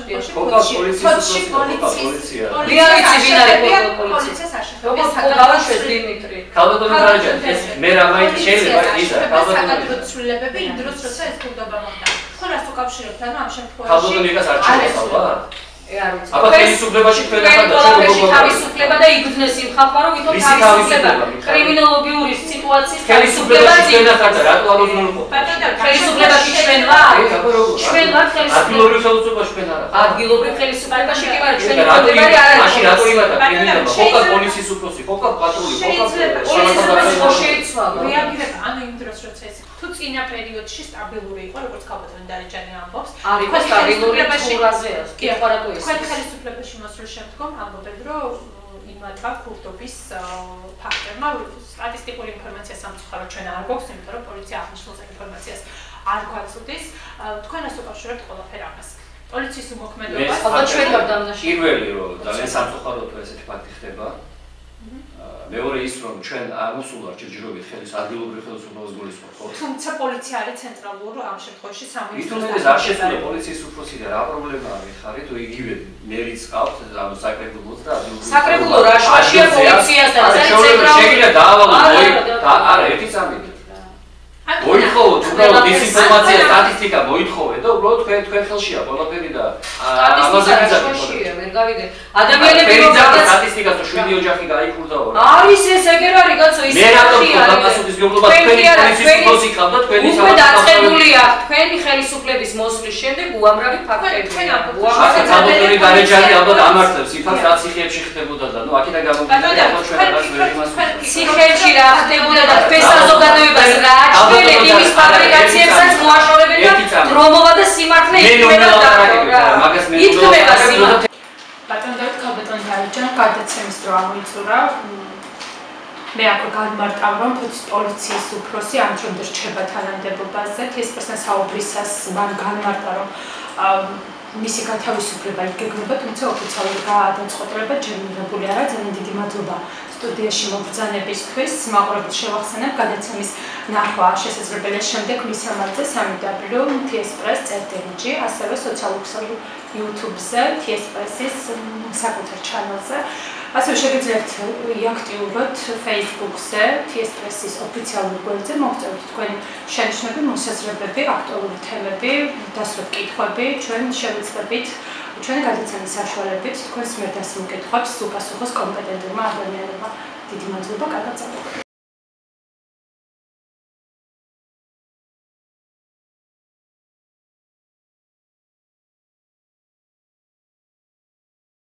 B: პოლიციის პოლიცია.
C: ვიარიცი ვინ არის პოლიციის აშენდება. როგორც გალაშეს დიმიტრი.
B: ქალბატონი დარაჯანი ეს მე რა მაინც შეიძლება ისა
A: ქალბატონი ცვლილებები იმ დროს როცა ეს ხდება მოხდა. ხო რას უკავშირებთ ანუ ამ შემთხვევაში
B: ქალბატონი ეკას არჩევას ალბათ.
C: აბა
B: ხელისუფლებაში თქვენ ახლა
C: ჩვენ თავისუფლება და იგრძნეს იმ ხალხმა რომ ვითომ თავისუფლება კრიმინოლოგიური სიტუაციის
B: ხელისუფლება თქვენ ახლა რატო არ უზრუნველყო
C: ხელისუფლებაში ჩვენ ვარ ჩვენ ვარ
B: ადგილობრივ ხელისუფლებაში თქვენ არა
C: ადგილობრივ ხელისუფლებაში კი ვარ ჩვენ მდგომარე არ არის
B: მაშინ რატო იმადა კრიმინოლოგია ხოქა პოლიციის უფროსი ხოქა პატრული ხოქა
C: პოლიციის ხო შეიცვალა
A: რეაგირება ანუ იმ დროს როცა ეს თუ წინა პერიოდში სტაბილური იყო როგორც ქალბატონი დარაჯანი ამბობს
C: არის სტაბილური ფურაზეა კი აპარატო ის
A: თქვენ ხელისუფლებაში მოსვლის შემდგომ ამბობენ რომ იმათმა ქურდობის ფაქტორმა სტატისტიკური ინფორმაცია სამწუხაროდ ჩვენ არ გვაქვს იმიტომ რომ პოლიცია აღნიშნულს ინფორმაციას არ გვაწუდის თქვენ ასე უკავშირებთ ყველაფერ ამას პოლიციის უმოქმედობას
C: ალბათ ჩვენ ვარ დამნაშავე
B: პირველი რომ ძალიან სამწუხაროდ თუ ესეთი ფაქტი ხდება მეორე ის რომ ჩვენ არ მოსულვართ ჯერჯერობით ხელის ადგილობრივ ხელისუფლებას გულისხმობთ ხო?
A: თუმცა პოლიცია არის ცენტრალური ამ შემთხვევაში
B: სამინისტრო. ის არ შეცვლა პოლიციის უფროსი და რა პრობლემაა მიხარით, თუ იგივე მერიც ყავთ, ანუ საკრებულოც და ადგილობრივ.
C: საკრებულო რაშვაშია პოლიციას და ეს არის ცენტრალური.
B: შეიძლება დაავალოთ და არა ერთი წამით. მოითხოვოთ უბრალოდ დისინფორმაცია სტატისტიკა მოითხოვეთ და უბრალოდ თქვენ თქვენ ხელშია ყველაფერი და
C: ამაზე გიძახით. ვერ გავიგე. ადამიანები
B: რომ სტატისტიკას თუ შვიდი ოჯახი გაიქურდა ორი.
C: არის ეს ეგერ არის კაცო ის
B: მე რატომ გაფასების გეუბნება თქვენი პოლიციის უფროსი ყავდა თქვენი
C: საქმე. უკვე დაწყებულია თქვენი ხელისუფლების მოსვლის შემდეგ უამრავი ფაქტებია.
B: უამრავი ქალბატონი დარაჯანი ალბათ ამართლებს იმ ფაქტს რაც ციხეებში ხდებოდა და ნუ აქედან გამომდინარე ახლა ჩვენ რაღაც ვერ იმას
C: ციხეებში რა ხდებოდა და თქვენ საზოგადოებას რა აჩვენებთ იმის ფაბრიკაციებსაც მოაშორებენ და დრომობა და სიმართლე იქმნება და
B: მაგას მე
C: იქმნება სიმართლე.
A: ბატონ დავით ქალბატონი დარაჯანი გადაცემის დრო ამოიწურა. მე აქ განმარტავ რომ პოლიციის უფროსი ამ ჩვენ რჩება თანამდებობაზე თესპასთან საუბრისას მან განმარტა რომ მისი გათავისუფლება იგეგმება თუმცა ოფიციალური გადაწყვეტილება ჯერმირებული არა ძალიან დიდი მადლობა სტუდიაში მობრძანებისთვის მაყურებელს შევახსენებ გადაცემის ნახვა შესაძლებელია შემდეგ მისამართზე სამივ თიესპრეს წერტილში ასევე სოციალურ ქსელში YouTube-ზე თიესპრესის საკუთარ ჩანელზე ასევე შეგიძლიათ აქტიურობთ Facebook-ზე თიესპრესის ოფიციალურ გვერდზე მოგწევთ თქვენი შენიშვნები, მოსაზრებები, აქტუალური თემები, დასვათ კითხვები, ჩვენ შევეცდებით ჩვენი გადაცემის საშუალებით თქვენს მიერ დასმულ კითხვებს უპასუხოს კომპეტენტურმა ადამიანებმა. დიდი მადლობა, კარგად წავედით.